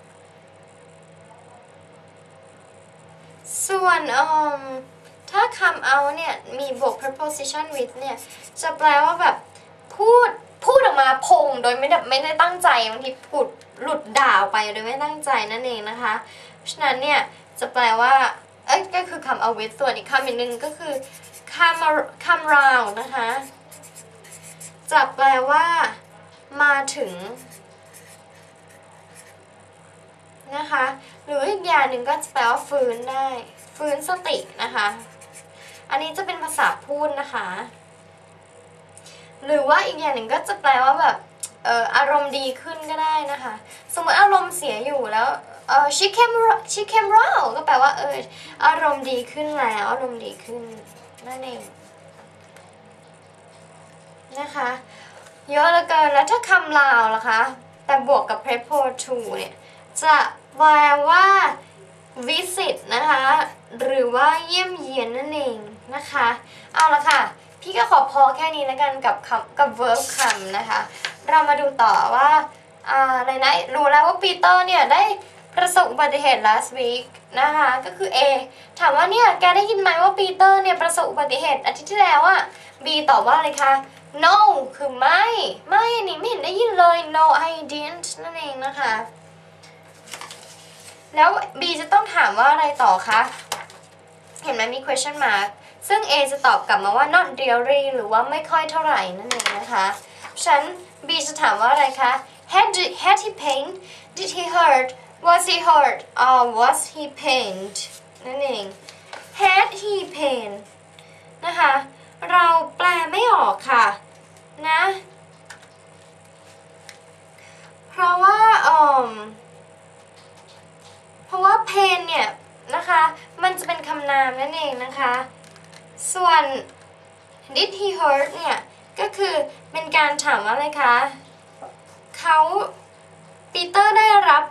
ส่วนถ้า come out เนี่ยมีบวก preposition with เนี่ยจะแปลว่าแบบพูดออกมาพงโดยไม่ได้ตั้งใจบางทีพูดหลุดด่าออกไปโดยไม่ตั้งใจนั่นเองนะคะฉะนั้นเนี่ยจะแปลว่าก็คือ come out with ส่วนอีกคำอีกหนึ่งก็คือ come round นะคะจะแปลว่ามาถึงนะคะหรืออีกอย่างหนึ่งก็จะแปลว่าฟื้นได้ฟื้นสตินะคะอันนี้จะเป็นภาษาพูดนะคะหรือว่าอีกอย่างหนึ่งก็จะแปลว่าแบบอารารมณ์ดีขึ้นก็ได้นะคะสมมติอารมณ์เสียอยู่แล้วshe came round ก็แปลว่าอารมณ์ดีขึ้นแล้วอารมณ์ดีขึ้นนั่นเองนะคะเยอะเหลือเกินแล้วถ้าคำลาวล่ะคะแต่บวกกับ prepo to เนี่ยจะแปลว่า visit นะคะหรือว่าเยี่ยมเยียนนั่นเองนะคะเอาละค่ะพี่ก็ขอพอแค่นี้แล้วกันกับ verb คำนะคะเรามาดูต่อว่าอะไรนะรู้แล้วว่าปีเตอร์เนี่ยได้ประสบอุบัติเหตุ last week นะคะก็คือ A ถามว่าเนี่ยแกได้ยินไหมว่าปีเตอร์เนี่ยประสบอุบัติเหตุอาทิตย์ที่แล้วอะ B ตอบว่าอะไรคะ no คือไม่นี่ไม่เห็นได้ยินเลย no I didn't นั่นเองนะคะแล้ว B จะต้องถามว่าอะไรต่อคะเห็นไหมมี question mark ซึ่ง A จะตอบกลับมาว่า not really หรือว่าไม่ค่อยเท่าไหร่นั่นเองนะคะฉัน B จะถามว่าอะไรคะ had he pain did he hurt was he hurt or was he pained นั่นเอง had he pain นะคะเราแปลไม่ออกค่ะนะเพราะว่าpain เนี่ยนะคะมันจะเป็นคำนามนั่นเองนะคะส่วน did he hurt เนี่ยก็คือเป็นการถามว่าอะไรคะเขาปีเตอร์ได้รับ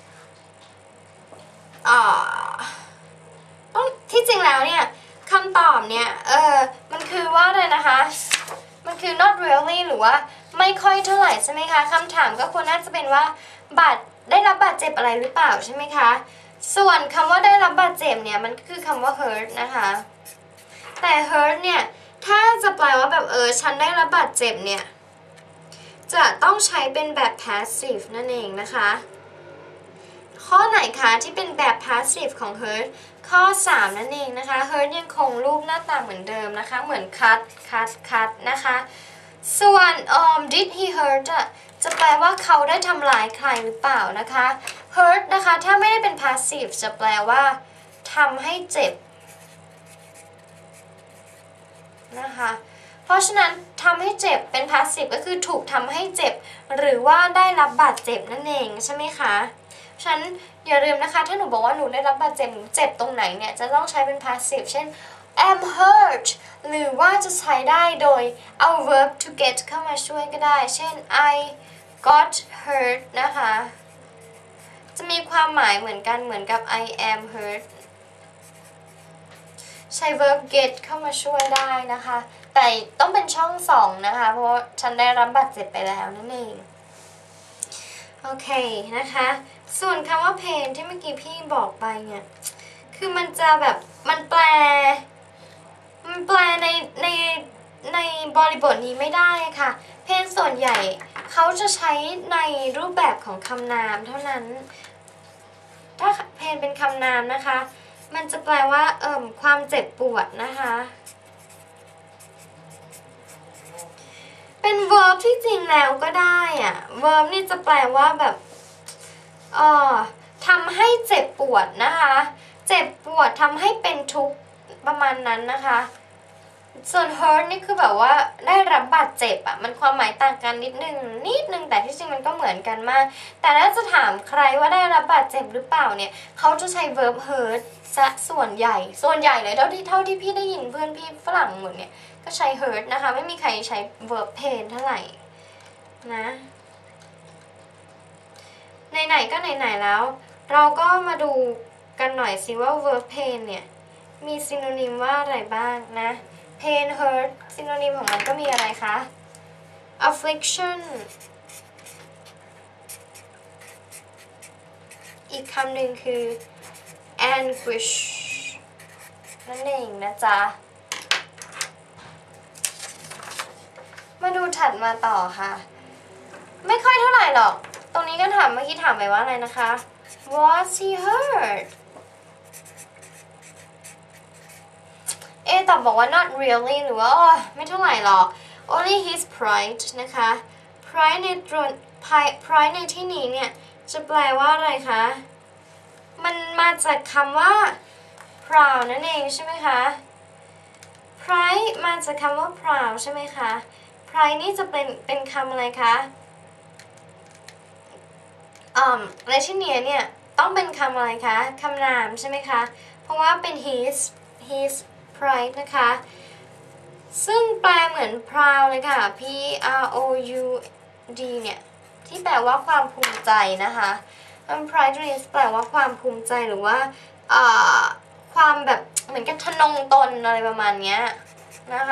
ที่จริงแล้วเนี่ยคำตอบเนี่ยมันคือว่าอะไรนะคะมันคือ not really หรือว่าไม่ค่อยเท่าไหร่ใช่ไหมคะคำถามก็ควรน่าจะเป็นว่าได้รับบาดเจ็บอะไรหรือเปล่าใช่ไหมคะส่วนคำว่าได้รับบาดเจ็บเนี่ยมันก็คือคำว่า hurt นะคะแต่ hurt เนี่ยถ้าจะแปลว่าแบบฉันได้รับบาดเจ็บเนี่ยจะต้องใช้เป็นแบบ passive นั่นเองนะคะข้อไหนคะที่เป็นแบบ passive ของ hurt ข้อ 3 นั่นเองนะคะ hurt ยังคงรูปหน้าตาเหมือนเดิมนะคะเหมือน cut นะคะส่วนdid he hurt จะแปลว่าเขาได้ทำร้ายใครหรือเปล่านะคะ hurt นะคะถ้าไม่ได้เป็น passive จะแปลว่าทำให้เจ็บนะคะเพราะฉะนั้นทำให้เจ็บเป็น passive ก็คือถูกทำให้เจ็บหรือว่าได้รับบาดเจ็บนั่นเองใช่ไหมคะฉันอย่าลืมนะคะถ้าหนูบอกว่าหนูได้รับบาดเจ็บหนูเจ็บตรงไหนเนี่ยจะต้องใช้เป็น passive เช่น I'm hurt หรือว่าจะใช้ได้โดยเอา verb to get เข้ามาช่วยก็ได้เช่น I got hurt นะคะจะมีความหมายเหมือนกันเหมือนกับ I am hurt ใช้ verb get เข้ามาช่วยได้นะคะแต่ต้องเป็นช่อง2นะคะเพราะฉันได้รับบาดเจ็บไปแล้วนั่นเองโอเคนะคะส่วนคำว่า pain ที่เมื่อกี้พี่บอกไปเนี่ยคือมันจะแบบมันแปลในบริบทนี้ไม่ได้ค่ะ pain ส่วนใหญ่เขาจะใช้ในรูปแบบของคำนามเท่านั้นถ้า pain เป็นคำนามนะคะมันจะแปลว่าความเจ็บปวดนะคะเป็น verb ที่จริงแล้วก็ได้verb นี่จะแปลว่าแบบทำให้เจ็บปวดนะคะเจ็บปวดทำให้เป็นทุกข์ประมาณนั้นนะคะส่วน hurt นี่คือแบบว่าได้รับบาดเจ็บมันความหมายต่างกันนิดนึงแต่ที่จริงมันก็เหมือนกันมากแต่ถ้าจะถามใครว่าได้รับบาดเจ็บหรือเปล่าเนี่ยเขาจะใช้ verb hurt ซะส่วนใหญ่เลยเท่าที่พี่ได้ยินเพื่อนพี่ฝรั่งหมดเนี่ยก็ใช้ hurt นะคะไม่มีใครใช้ verb pain เท่าไหร่นะไหนๆก็ไหนๆแล้วเราก็มาดูกันหน่อยสิว่า verb pain เนี่ยมี synonym ว่าอะไรบ้างนะ pain hurt synonym ของมันก็มีอะไรคะ affliction อีกคำหนึ่งคือ anguish นั่นเองนะจ๊ะมาดูถัดมาต่อค่ะไม่ค่อยเท่าไหร่หรอกตรงนี้ก็เมื่อกี้ถามไปว่าอะไรนะคะ was he hurt ตอบบอกว่า not really หรือว่าไม่เท่าไหร่หรอก only his pride นะคะ pride ในที่นี้เนี่ยจะแปลว่าอะไรคะมันมาจากคำว่า proud นั่นเองใช่ไหมคะ pride มาจากคำว่า proud ใช่ไหมคะ pride นี่จะเป็นคำอะไรคะในที่นี้เนี่ยต้องเป็นคำอะไรคะคำนามใช่ไหมคะเพราะว่าเป็น his pride นะคะซึ่งแปลเหมือน proud เลยค่ะ p r o u d เนี่ยที่แปลว่าความภูมิใจนะคะpride แปลว่าความภูมิใจหรือว่าความแบบเหมือนกับทะนงตนอะไรประมาณนี้นะคะ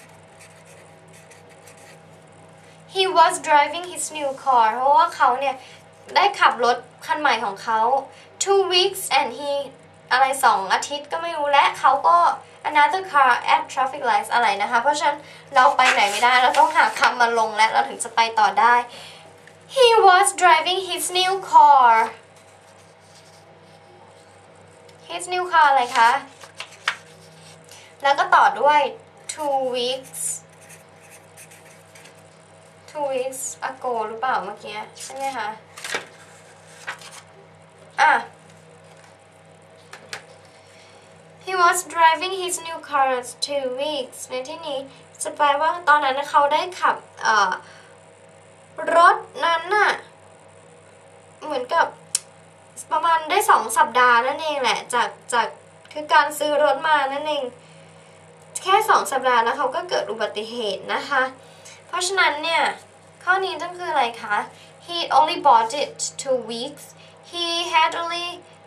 He was driving his new car เพราะว่าเขาเนี่ยได้ขับรถคันใหม่ของเขา 2 weeks and he อะไร2 อาทิตย์ก็ไม่รู้และเขาก็ another car at traffic lights อะไรนะคะเพราะฉะนั้นเราไปไหนไม่ได้เราต้องหาคำมาลงและเราถึงจะไปต่อได้ He was driving his new car his new car อะไรคะแล้วก็ต่อด้วย 2 weeks ago หรือเปล่าเมื่อกี้ใช่ไหมคะHe was driving his new car 2 weeks ในที่นี้จะแปลว่าตอนนั้นเขาได้ขับรถนั้นน่ะเหมือนกับประมาณได้2 สัปดาห์นั่นเองแหละจากคือการซื้อรถมานั่นเองแค่2 สัปดาห์แล้วเขาก็เกิดอุบัติเหตุนะคะเพราะฉะนั้นเนี่ยข้อนี้ต้องคืออะไรคะ He only bought it 2 weeks He had only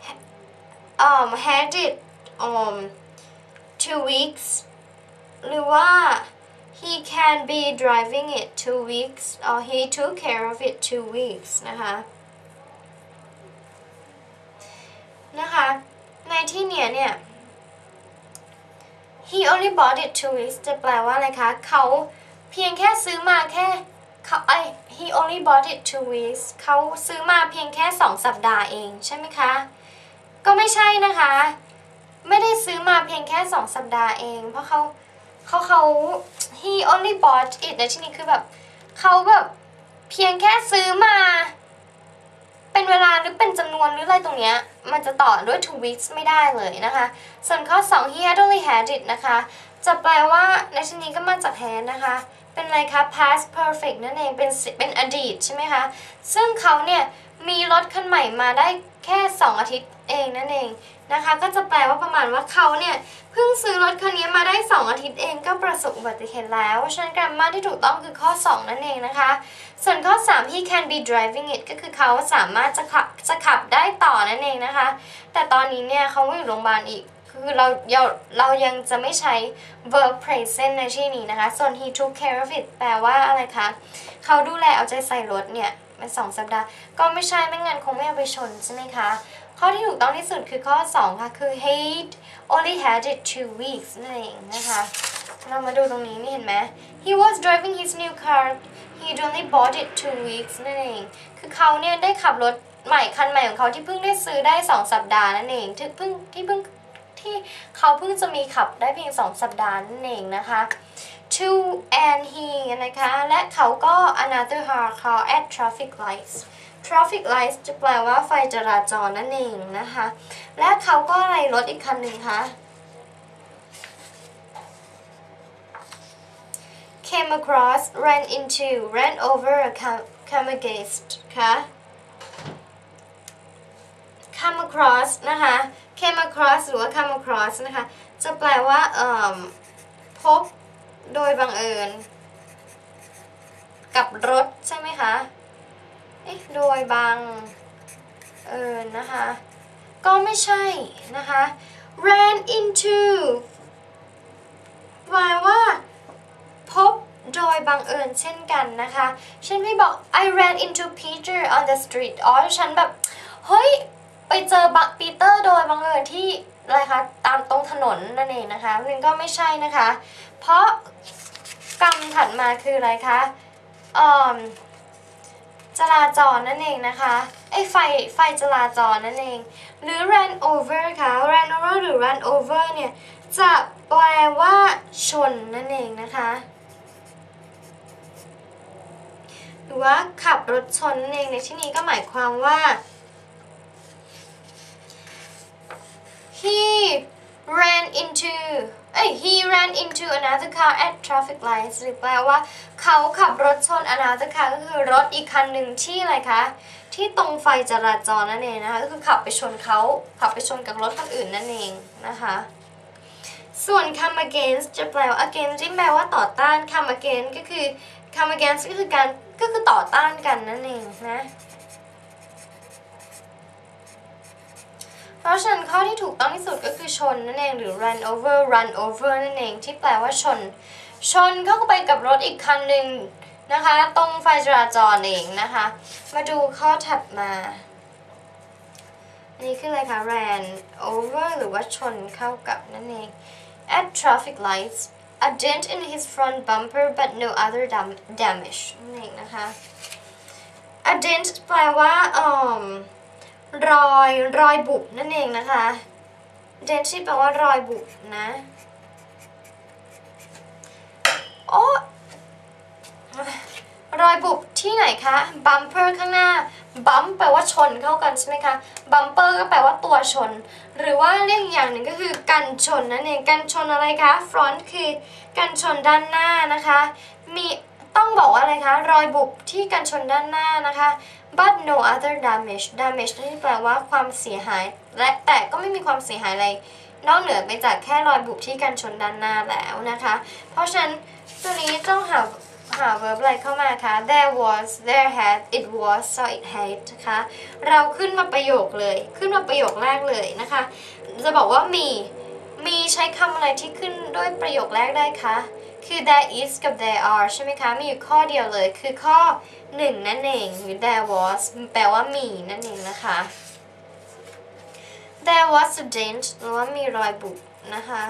had it 2 weeks หรือว่า he can be driving it 2 weeks or he took care of it 2 weeks นะคะในที่เนี้ยเนี่ย he only bought it 2 weeks จะแปลว่าอะไรคะเขาเพียงแค่ซื้อมาแค่he only bought it 2 weeks เขาซื้อมาเพียงแค่2 สัปดาห์เองใช่ไหมคะก็ไม่ใช่นะคะไม่ได้ซื้อมาเพียงแค่2 สัปดาห์เองเพราะเขา he only bought it ในที่นี้คือแบบเขาแบบเพียงแค่ซื้อมาเป็นเวลาหรือเป็นจำนวนหรืออะไรตรงเนี้ยมันจะต่อด้วย 2 weeks ไม่ได้เลยนะคะส่วนข้อ2 he had only had it นะคะจะแปลว่าในที่นี้ก็มาจาก had นะคะเป็นอะไรคะ past perfect นั่นเองเป็นอดีตใช่ไหมคะซึ่งเขาเนี่ยมีรถคันใหม่มาได้แค่2 อาทิตย์เองนั่นเองนะคะก็จะแปลว่าประมาณว่าเขาเนี่ยเพิ่งซื้อรถคันนี้มาได้2 อาทิตย์เองก็ประสบอุบัติเหตุแล้วฉะนั้น grammar ที่ถูกต้องคือข้อ2นั่นเองนะคะส่วนข้อ3 he can be driving it ก็คือเขาสามารถจะขับได้ต่อนั่นเองนะคะแต่ตอนนี้เนี่ยเขาอยู่โรงพยาบาลอีกคือเรายังจะไม่ใช้ verb present ในที่นี้นะคะส่วน he took care of it แปลว่าอะไรคะเขาดูแลเอาใจใส่รถเนี่ยเป็น2 สัปดาห์ก็ไม่ใช่ไม่งั้นคงไม่เอาไปชนใช่ไหมคะข้อที่ถูกต้องที่สุดคือข้อ2ค่ะคือ he only had it 2 weeks นั่นเองนะคะเรามาดูตรงนี้นี่เห็นไหม he was driving his new car he only bought it 2 weeks นั่นเองคือเขาเนี่ยได้ขับรถใหม่คันใหม่ของเขาที่เพิ่งได้ซื้อได้2 สัปดาห์นั่นเองที่เขาเพิ่งจะมีขับได้เพียง2 สัปดาห์นั่นเองนะคะ to and he นะคะและเขาก็ another car at traffic lights traffic lights จะแปลว่าไฟจราจรนั่นเองนะคะและเขาก็อะไรรถอีกคันหนึ่งคะ came across ran over come against ค่ะ come across นะคะ came across หรือว่า come across นะคะจะแปลว่าพบโดยบังเอิญกับรถใช่ไหมคะโดยบังเอิญนะคะก็ไม่ใช่นะคะ ran into แปลว่าพบโดยบังเอิญเช่นกันนะคะเช่นพี่บอก I ran into Peter on the street ฉันแบบเฮ้ยไปเจอปีเตอร์โดยบังเอิญที่อะไรคะตามตรงถนนนั่นเองนะคะนึงก็ไม่ใช่นะคะเพราะกรรมถัดมาคืออะไรคะจราจรนั่นเองนะคะไฟจราจรนั่นเองหรือ ran over ค่ะ ran over หรือ run over เนี่ยจะแปลว่าชนนั่นเองนะคะหรือว่าขับรถชนนั่นเองในที่นี้ก็หมายความว่า he ran into he ran into another car at traffic lights หรือแปลว่าเขาขับรถชน another car ก็คือรถอีกคันหนึ่งที่อะไรคะที่ตรงไฟจราจรนั่นเองนะคะก็คือขับไปชนกับรถคันอื่นนั่นเองนะคะส่วน come against จะแปลว่า against ที่แปลว่าต่อต้าน come against ก็คือ come against ก็คือต่อต้านกันนั่นเองนะเพราะฉะนั้นข้อที่ถูกต้องที่สุดก็คือชนนั่นเองหรือ run over นั่นเองที่แปลว่าชนเข้าไปกับรถอีกคันหนึ่งนะคะตรงไฟจราจรเองนะคะมาดูข้อถัดมาอันนี้คืออะไรคะ ran over หรือว่าชนเข้ากับนั่นเอง at traffic lights a dent in his front bumper but no other damage นั่นเองนะคะ a dent แปลว่ารอยบุบนั่นเองนะคะ dent ที่แปลว่ารอยบุบนะโอ้รอยบุบที่ไหนคะ bumper ข้างหน้า bump แปลว่าชนเข้ากันใช่ไหมคะ bumper ก็แปลว่าตัวชนหรือว่าเรียกอีกอย่างหนึ่งก็คือกันชนนั่นเองกันชนอะไรคะ front คือกันชนด้านหน้านะคะมีต้องบอกว่าอะไรคะรอยบุบที่กันชนด้านหน้านะคะ but no other damage ที่แปลว่าความเสียหายและแต่ก็ไม่มีความเสียหายอะไรนอกเหนือไปจากแค่รอยบุบที่กันชนด้านหน้าแล้วนะคะเพราะฉะนั้นตัวนี้ต้องหา verb อะไรเข้ามาคะ there was there had it was saw it had นะคะเราขึ้นมาประโยคแรกเลยนะคะจะบอกว่ามีใช้คำอะไรที่ขึ้นด้วยประโยคแรกได้คะคือ there is กับ there are ใช่ไหมคะมีอยู่ข้อเดียวเลยคือข้อ1นั่นเองหรือ there was แปลว่ามีนั่นเองนะคะ there was a dent หรือว่ามีรอยบุบนะคะ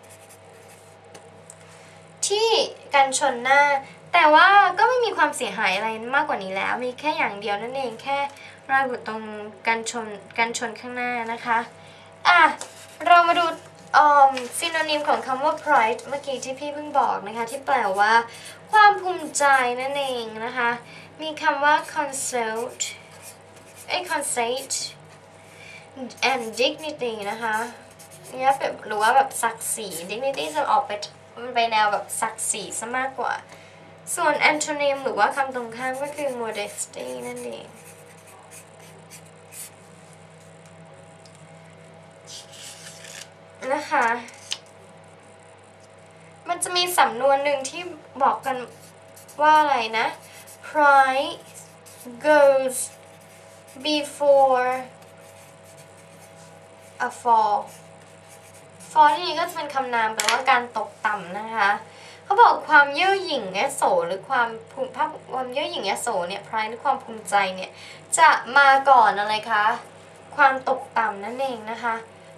ที่กันชนหน้าแต่ว่าก็ไม่มีความเสียหายอะไรมากกว่านี้แล้วมีแค่อย่างเดียวนั่นเองแค่รอยบุบตรงกันชนข้างหน้านะคะเรามาดูsynonym ของคำว่า pride เมื่อกี้ที่พี่เพิ่งบอกนะคะที่แปลว่าความภูมิใจนั่นเองนะคะมีคำว่า conceit and dignity นะคะเนี่ยหรือว่าแบบศักดิ์ศรี dignity จะออกไปแนวแบบศักดิ์ศรีซะมากกว่าส่วน antonym หรือว่าคำตรงข้ามก็คือ modesty นั่นเองนะคะมันจะมีสำนวนหนึ่งที่บอกกันว่าอะไรนะ pride goes before a fall ที่นี่ก็จะเป็นคำนามแปลว่าการตกต่ำนะคะเขาบอกความเย่อหยิ่งยโสหรือความเย่อหยิ่งยโสเนี่ย pride หรือความภูมิใจเนี่ยจะมาก่อนอะไรคะความตกต่ำนั่นเองนะคะ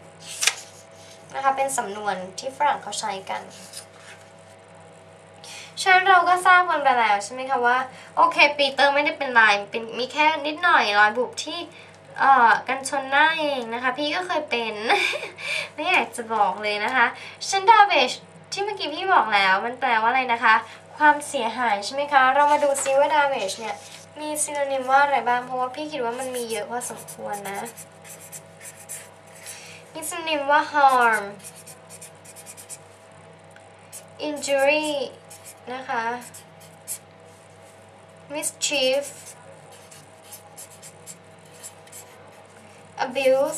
เป็นสำนวนที่ฝรั่งเขาใช้กันฉะนั้นเราก็ทราบกันไปแล้วใช่ไหมคะว่าโอเคปีเตอร์ไม่ได้เป็นลายมีแค่นิดหน่อยรอยบุบที่กันชนหน้าเองนะคะพี่ก็เคยเป็น ไม่อยากจะบอกเลยนะคะฉันdamageที่เมื่อกี้พี่บอกแล้วมันแปลว่าอะไรนะคะความเสียหายใช่ไหมคะเรามาดูซิว่า damage เนี่ยมี synonym ว่าอะไรบ้างเพราะว่าพี่คิดว่ามันมีเยอะพอสมควรนะมี synonym ว่า harm injury นะคะ mischief abuse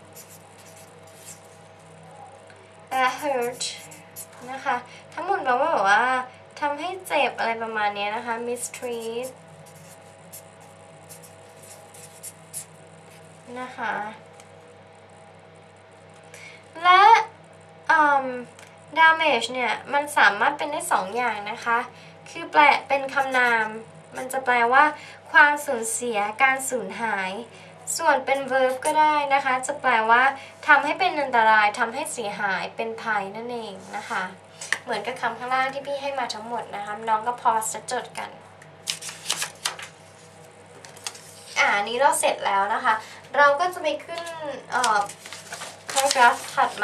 hurt นะคะทั้งหมดแปลว่าแบบว่าทำให้เจ็บอะไรประมาณนี้นะคะ mistreat นะคะและ damage เนี่ยมันสามารถเป็นได้2อย่างนะคะคือแปลเป็นคำนามมันจะแปลว่าความสูญเสียการสูญหายส่วนเป็น verb ก็ได้นะคะจะแปลว่าทำให้เป็นอันตรายทำให้เสียหายเป็นภัยนั่นเองนะคะเหมือนกับคำข้างล่างที่พี่ให้มาทั้งหมดนะคะน้องก็พอจะจดกันนี้เราเสร็จแล้วนะคะเราก็จะไปขึ้นparagraph ถัดมา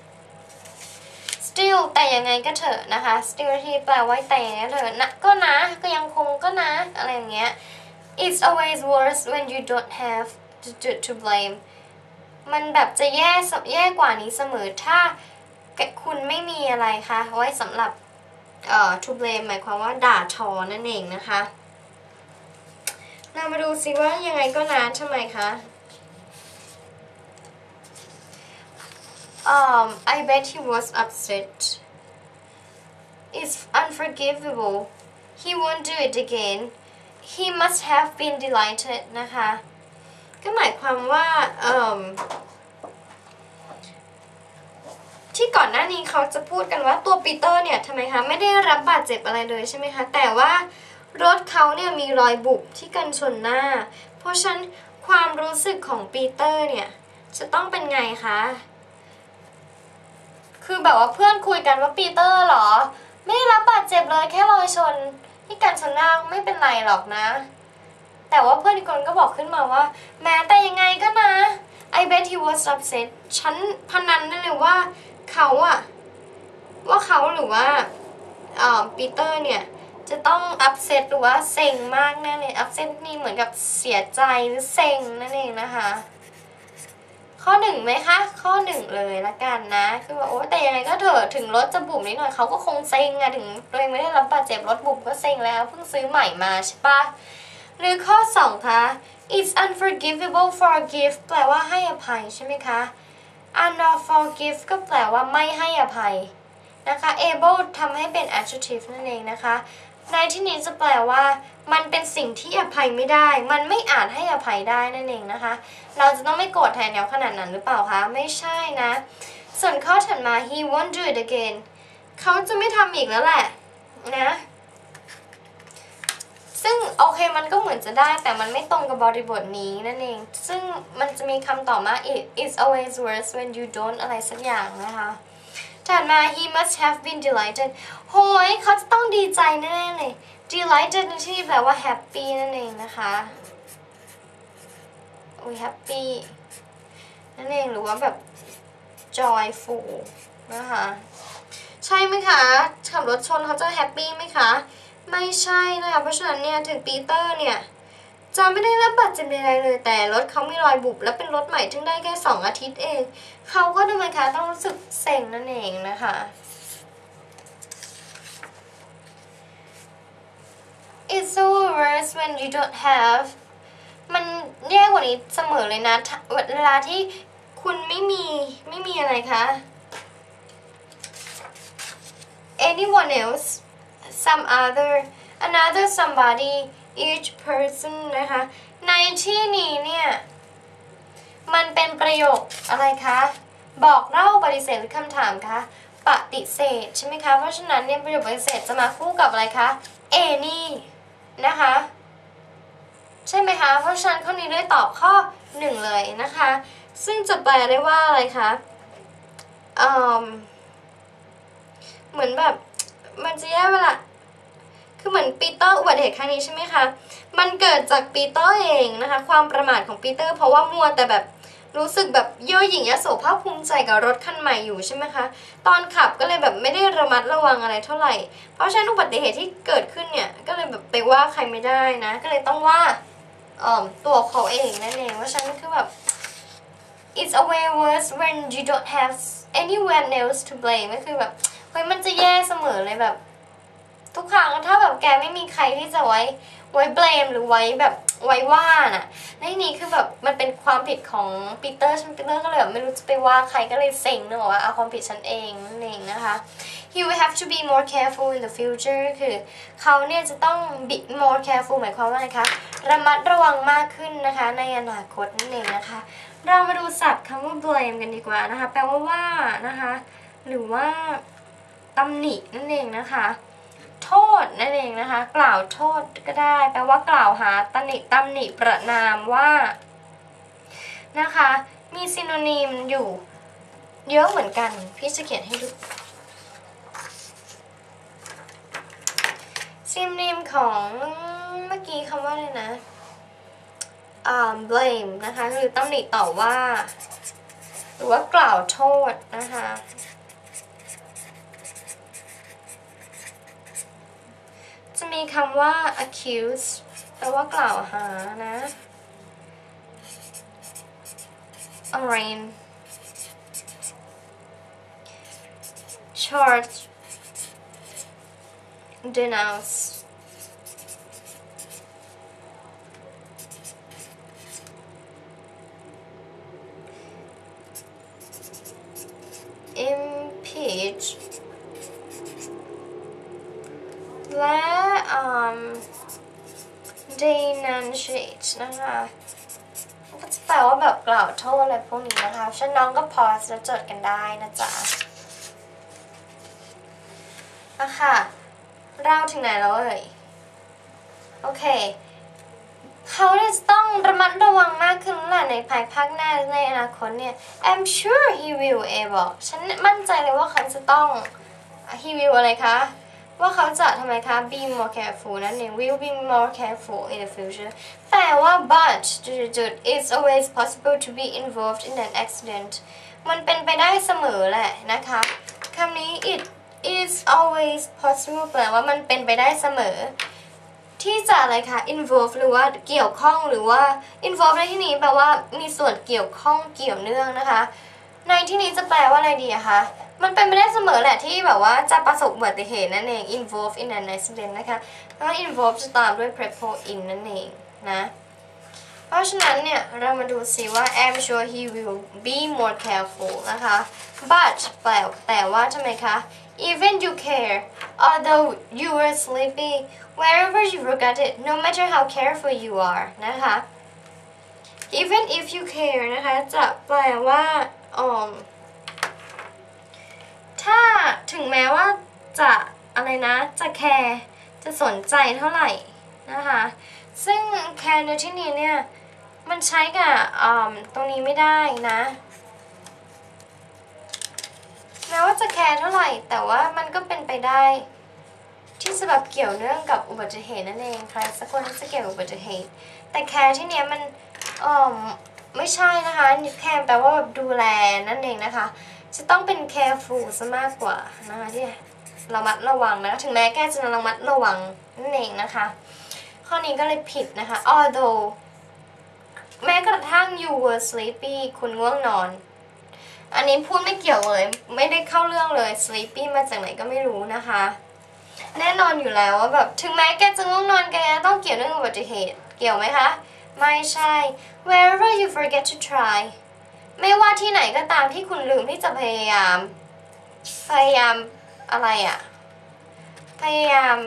still แต่ยังไงก็เถอะนะคะ still ที่แปลว่าแต่ยังไงก็เถอะนะก็นะก็ยังคงก็นะอะไรอย่างเงี้ย it's always worse when you don't have to blame มันแบบจะแย่กว่านี้เสมอถ้าคุณไม่มีอะไรคะไว้สำหรับto blame หมายความว่าด่าทอนั่นเองนะคะเรามาดูซิว่ายังไงก็นะทำไมคะ I bet he was upset. It's unforgivable. He won't do it again. He must have been delighted นะคะก็หมายความว่าที่ก่อนหน้านี้เขาจะพูดกันว่าตัวปีเตอร์เนี่ยทำไมคะไม่ได้รับบาดเจ็บอะไรเลยใช่ไหมคะแต่ว่ารถเขาเนี่ยมีรอยบุบที่กันชนหน้าเพราะฉะนั้นความรู้สึกของปีเตอร์เนี่ยจะต้องเป็นไงคะคือแบบว่าเพื่อนคุยกันว่าปีเตอร์หรอไม่ได้รับบาดเจ็บเลยแค่รอยชนที่กันชนหน้าไม่เป็นไรหรอกนะแต่ว่าเพื่อนอีกคนก็บอกขึ้นมาว่าแม้แต่ยังไงก็นะ I bet he was upset ฉันพนันได้เลยว่าเขาหรือว่าปีเตอร์เนี่ยจะต้อง upset หรือว่าเซ็งมากแน่เลย upset นี่เหมือนกับเสียใจหรือเซ็งนั่นเองนะคะข้อหนึ่งไหมคะข้อหนึ่งเลยละกันนะคือว่าโอ้แต่ยังไงก็เถอะถึงรถจะบุบนิดหน่อยเขาก็คงเซ็งอะถึงตัวเองไม่ได้รับบาดเจ็บรถบุบก็เซ็งแล้วเพิ่งซื้อใหม่มาใช่ปะหรือข้อ2คะ it's unforgivable forgive แปลว่าให้อภัยใช่ไหมคะ unforgive ก็แปลว่าไม่ให้อภัยนะคะ able ทำให้เป็น adjective นั่นเองนะคะในที่นี้จะแปลว่ามันเป็นสิ่งที่อภัยไม่ได้มันไม่อาจให้อภัยได้นั่นเองนะคะเราจะต้องไม่โกรธแทนเขาขนาดนั้นหรือเปล่าคะไม่ใช่นะส่วนข้อถัดมา he won't do it again เขาจะไม่ทำอีกแล้วแหละนะซึ่งโอเคมันก็เหมือนจะได้แต่มันไม่ตรงกับบริบทนี้นั่นเองซึ่งมันจะมีคำต่อมา it's always worse when you don't อะไรสักอย่างนะคะถัดมา he must have been delighted โหยเขาจะต้องดีใจแน่ๆเลย delighted ที่แปลว่า happy นั่นเองนะคะhappy นั่นเองหรือว่าแบบ joyful นะคะใช่ไหมคะขับรถชนเขาจะ happy ไหมคะไม่ใช่นะคะเพราะฉะนั้นเนี่ยถึงปีเตอร์เนี่ยจะไม่ได้รับบาดเจ็บใดๆเลยแต่รถเขามีรอยบุบและเป็นรถใหม่ที่ได้แค่2 อาทิตย์เองเขาก็ทำไมคะต้องรู้สึกเซ็งนั่นเองนะคะ It's so worse when you don't have มันแย่กว่านี้เสมอเลยนะเวลาที่คุณไม่มีอะไรคะ anyone else some other another somebody each person นะคะในที่นี้เนี่ยมันเป็นประโยคอะไรคะบอกเล่าปฏิเสธหรือคำถามคะปฏิเสธใช่ไหมคะเพราะฉะนั้นเนี่ยประโยคปฏิเสธจะมาคู่กับอะไรคะ any นะคะใช่ไหมคะเพราะฉะนั้นข้อนี้ได้ตอบข้อ1เลยนะคะซึ่งจะแปลได้ว่าอะไรคะเหมือนแบบมันจะแย่เวลาคือเหมือนปีเตอร์อุบัติเหตุครั้งนี้ใช่ไหมคะมันเกิดจากปีเตอร์เองนะคะความประมาทของปีเตอร์เพราะว่ามัวแต่แบบรู้สึกแบบเย่อหยิ่งยโสภาคภูมิใจกับรถคันใหม่อยู่ใช่ไหมคะตอนขับก็เลยแบบไม่ได้ระมัดระวังอะไรเท่าไหร่เพราะฉะนั้นอุบัติเหตุที่เกิดขึ้นเนี่ยก็เลยแบบไปว่าใครไม่ได้นะก็เลยต้องว่าตัวเขาเองนั่นเองว่าฉันคือแบบ it's a way worse when you don't have anyone else to blame ก็คือแบบเฮ้ยมันจะแย่เสมอเลยแบบทุกครั้งถ้าแบบแกไม่มีใครที่จะไว้ blame หรือไว้แบบไว้ว่าน่ะในนี้คือแบบมันเป็นความผิดของปีเตอร์ปีเตอร์ก็เลยแบบไม่รู้จะไปว่าใครก็เลยเซ็งนึกว่าเอาความผิดฉันเองนั่นเองนะคะ he will have to be more careful in the future คือเขาเนี่ยจะต้อง be more careful หมายความว่าอะไรคะระมัดระวังมากขึ้นนะคะในอนาคตนั่นเองนะคะเรามาดูศัพท์คำว่า blame กันดีกว่านะคะแปลว่านะคะหรือว่าตำหนินั่นเองนะคะโทษนั่นเองนะคะกล่าวโทษก็ได้แปลว่ากล่าวหาตำหนิประณามว่านะคะมีซิโนนิมอยู่เยอะเหมือนกันพี่จะเขียนให้ดูซิโนนิมของเมื่อกี้คำว่าอะไรนะblame นะคะคือตำหนิต่อว่าหรือว่ากล่าวโทษนะคะจะมีคำว่า accuse แปลว่ากล่าวหานะ arrange charge denounce impeach และ denunciate นะคะก็จะแปลว่าแบบกล่าวโทษอะไรพวกนี้นะคะฉะนั้นน้องก็ pause แล้วจดกันได้นะจ๊ะค่ะเราถึงไหนแล้วเอ่ยโอเคเขาจะต้องระมัดระวังมากขึ้นแหละในภายภาคหน้าในอนาคตเนี่ย I'm sure he will บอกฉันมั่นใจเลยว่าเขาจะต้อง he will อะไรคะว่าเขาจะทำไมคะ be more careful นั่นเอง will be more careful in the future แต่ว่า but it's always possible to be involved in an accident มันเป็นไปได้เสมอแหละนะคะคำนี้ it is always possible แปลว่ามันเป็นไปได้เสมอที่จะอะไรคะ involve หรือว่าเกี่ยวข้องหรือว่า involve ในที่นี้แปลว่ามีส่วนเกี่ยวข้องเกี่ยวเนื่องนะคะในที่นี้จะแปลว่าอะไรดีอะคะมันเป็นไปได้เสมอแหละที่แบบว่าจะประสบอุบัติเหตุนั่นเอง involve in an accident นะคะแล้ว involve จะตามด้วย preposition in นั่นเองนะเพราะฉะนั้นเนี่ยเรามาดูสิว่า I'm sure he will be more careful นะคะ but แต่ว่าทำไมคะ even you care although you were sleepy wherever you forgot it no matter how careful you are นะคะ even if you care นะคะจะแปลว่าถ้าถึงแม้ว่าจะอะไรนะจะแคร์จะสนใจเท่าไหร่นะคะซึ่งแคร์ในที่นี้เนี่ยมันใช้กับตรงนี้ไม่ได้นะแม้ว่าจะแคร์เท่าไหร่แต่ว่ามันก็เป็นไปได้ที่จะแบบเกี่ยวเนื่องกับอุบัติเหตุนั่นเองใครสักคนที่จะเกี่ยวกับอุบัติเหตุแต่แคร์ที่เนี้ยมันไม่ใช่นะคะแคร์แปลว่าแบบดูแลนั่นเองนะคะจะต้องเป็น careful ซะมากกว่านะคะที่ระมัดระวังนะถึงแม้แกจะระมัดระวังนั่นเองนะคะข้อนี้ก็เลยผิดนะคะ although แม้กระทั่ง you were sleepy คุณง่วงนอนอันนี้พูดไม่เกี่ยวเลยไม่ได้เข้าเรื่องเลย sleepy มาจากไหนก็ไม่รู้นะคะแน่นอนอยู่แล้วว่าแบบถึงแม้แกจะง่วงนอนแกต้องเกี่ยวเรื่องอุบัติเหตุเกี่ยวไหมคะไม่ใช่ wherever you forget to try ไม่ว่าที่ไหนก็ตามที่คุณลืมที่จะพยายามอะไรอะพยายาม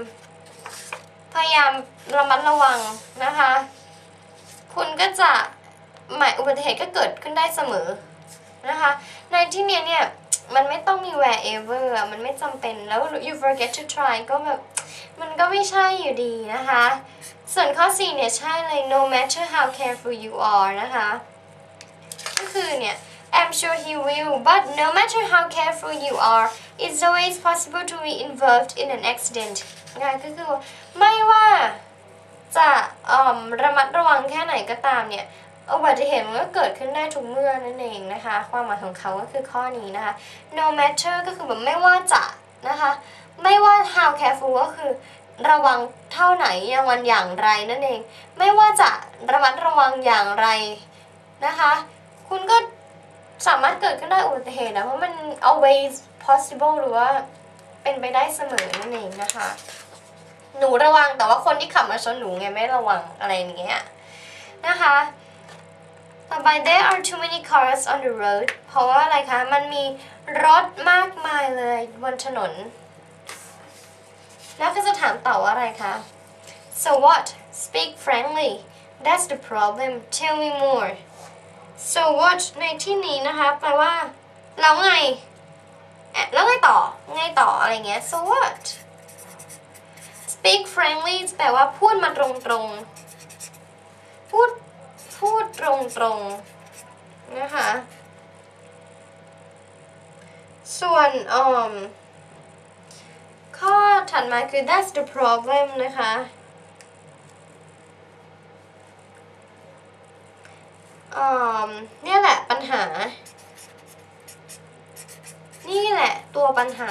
ระมัดระวังนะคะคุณก็จะอุบัติเหตุก็เกิดขึ้นได้เสมอนะคะในที่นี้เนี่ยมันไม่ต้องมี wherever มันไม่จำเป็นแล้ว you forget to try ก็แบบมันก็ไม่ใช่อยู่ดีนะคะส่วนข้อ 4 เนี่ยใช่เลย no matter how careful you are นะคะก็คือเนี่ย I'm sure he will but no matter how careful you are it's always possible to be involved in an accident นะคะก็คือไม่ว่าจะระมัดระวังแค่ไหนก็ตามเนี่ยอุบัติเหตุมันก็เกิดขึ้นได้ทุกเมื่อนั่นเองนะคะความหมายของเขาก็คือข้อนี้นะคะ no matter ก็คือแบบไม่ว่าจะนะคะไม่ว่า how careful ก็คือระวังเท่าไหนอย่างไรนั่นเองไม่ว่าจะระมัดระวังอย่างไรนะคะคุณก็สามารถเกิดขึ้นได้อุบัติเหตุนะเพราะมัน always possible หรือว่าเป็นไปได้เสมอนั่นเองนะคะหนูระวังแต่ว่าคนที่ขับมาชนหนูไงไม่ระวังอะไรอย่างเงี้ยนะคะต่อไป there are too many cars on the road เพราะว่าอะไรคะมันมีรถมากมายเลยบนถนนแล้วก็จะถามต่อว่าอะไรคะ so what speak frankly that's the problem tell me more so what ในที่นี้นะคะแปลว่าแล้วไงต่ออะไรเงี้ย so what speak frankly แปลว่าพูดมาตรงๆพูดตรงๆนะคะส่วนข้อถัดมาคือ that's the problem นะคะเนี่ยแหละปัญหานี่แหละตัวปัญหา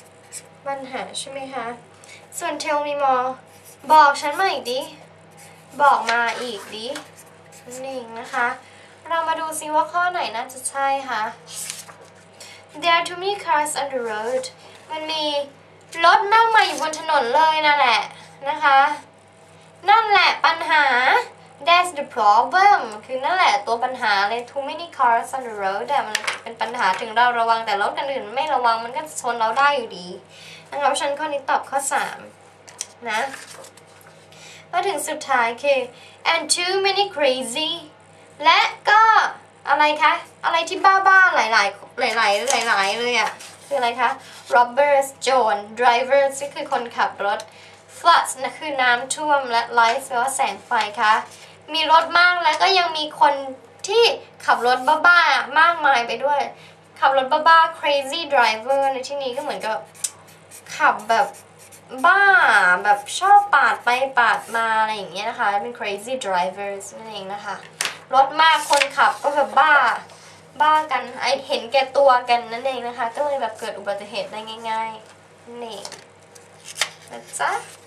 ใช่ไหมคะส่วน tell me more บอกฉันมาอีกดิบอกมาอีกดินั่นเองนะคะ เรามาดูซิว่าข้อไหนน่าจะใช่ค่ะ There are too many cars on the road มันมีรถมากมายอยู่บนถนนเลยนั่นแหละนะคะนั่นแหละปัญหา That's the problem คือนั่นแหละตัวปัญหาเลย Too many cars on the road แต่มันเป็นปัญหาถึงเราระวังแต่รถคันอื่นไม่ระวังมันก็ชนเราได้อยู่ดีนะคะเพราะฉะนั้นข้อนี้ตอบข้อ3นะมาถึงสุดท้ายคือ and too many crazy และก็อะไรคะอะไรที่บ้าๆหลายเลยอ่ะคืออะไรคะ robbers โจร drivers ก็คือคนขับรถ floods นะคือน้ำท่วมและ lights แปลว่าแสงไฟคะมีรถมากแล้วก็ยังมีคนที่ขับรถบ้าๆมากมายไปด้วยขับรถบ้าๆ crazy driver ในที่นี้ก็เหมือนกับขับแบบบ้าแบบชอบปาดไปปาดมาอะไรอย่างเงี้ยนะคะเป็น crazy drivers นั่นเองนะคะรถมากคนขับก็แบบบ้ากันเห็นแก่ตัวกันนั่นเองนะคะก็เลยแบบเกิดอุบัติเหตุได้ง่ายๆนั่นเองนะจ๊ะ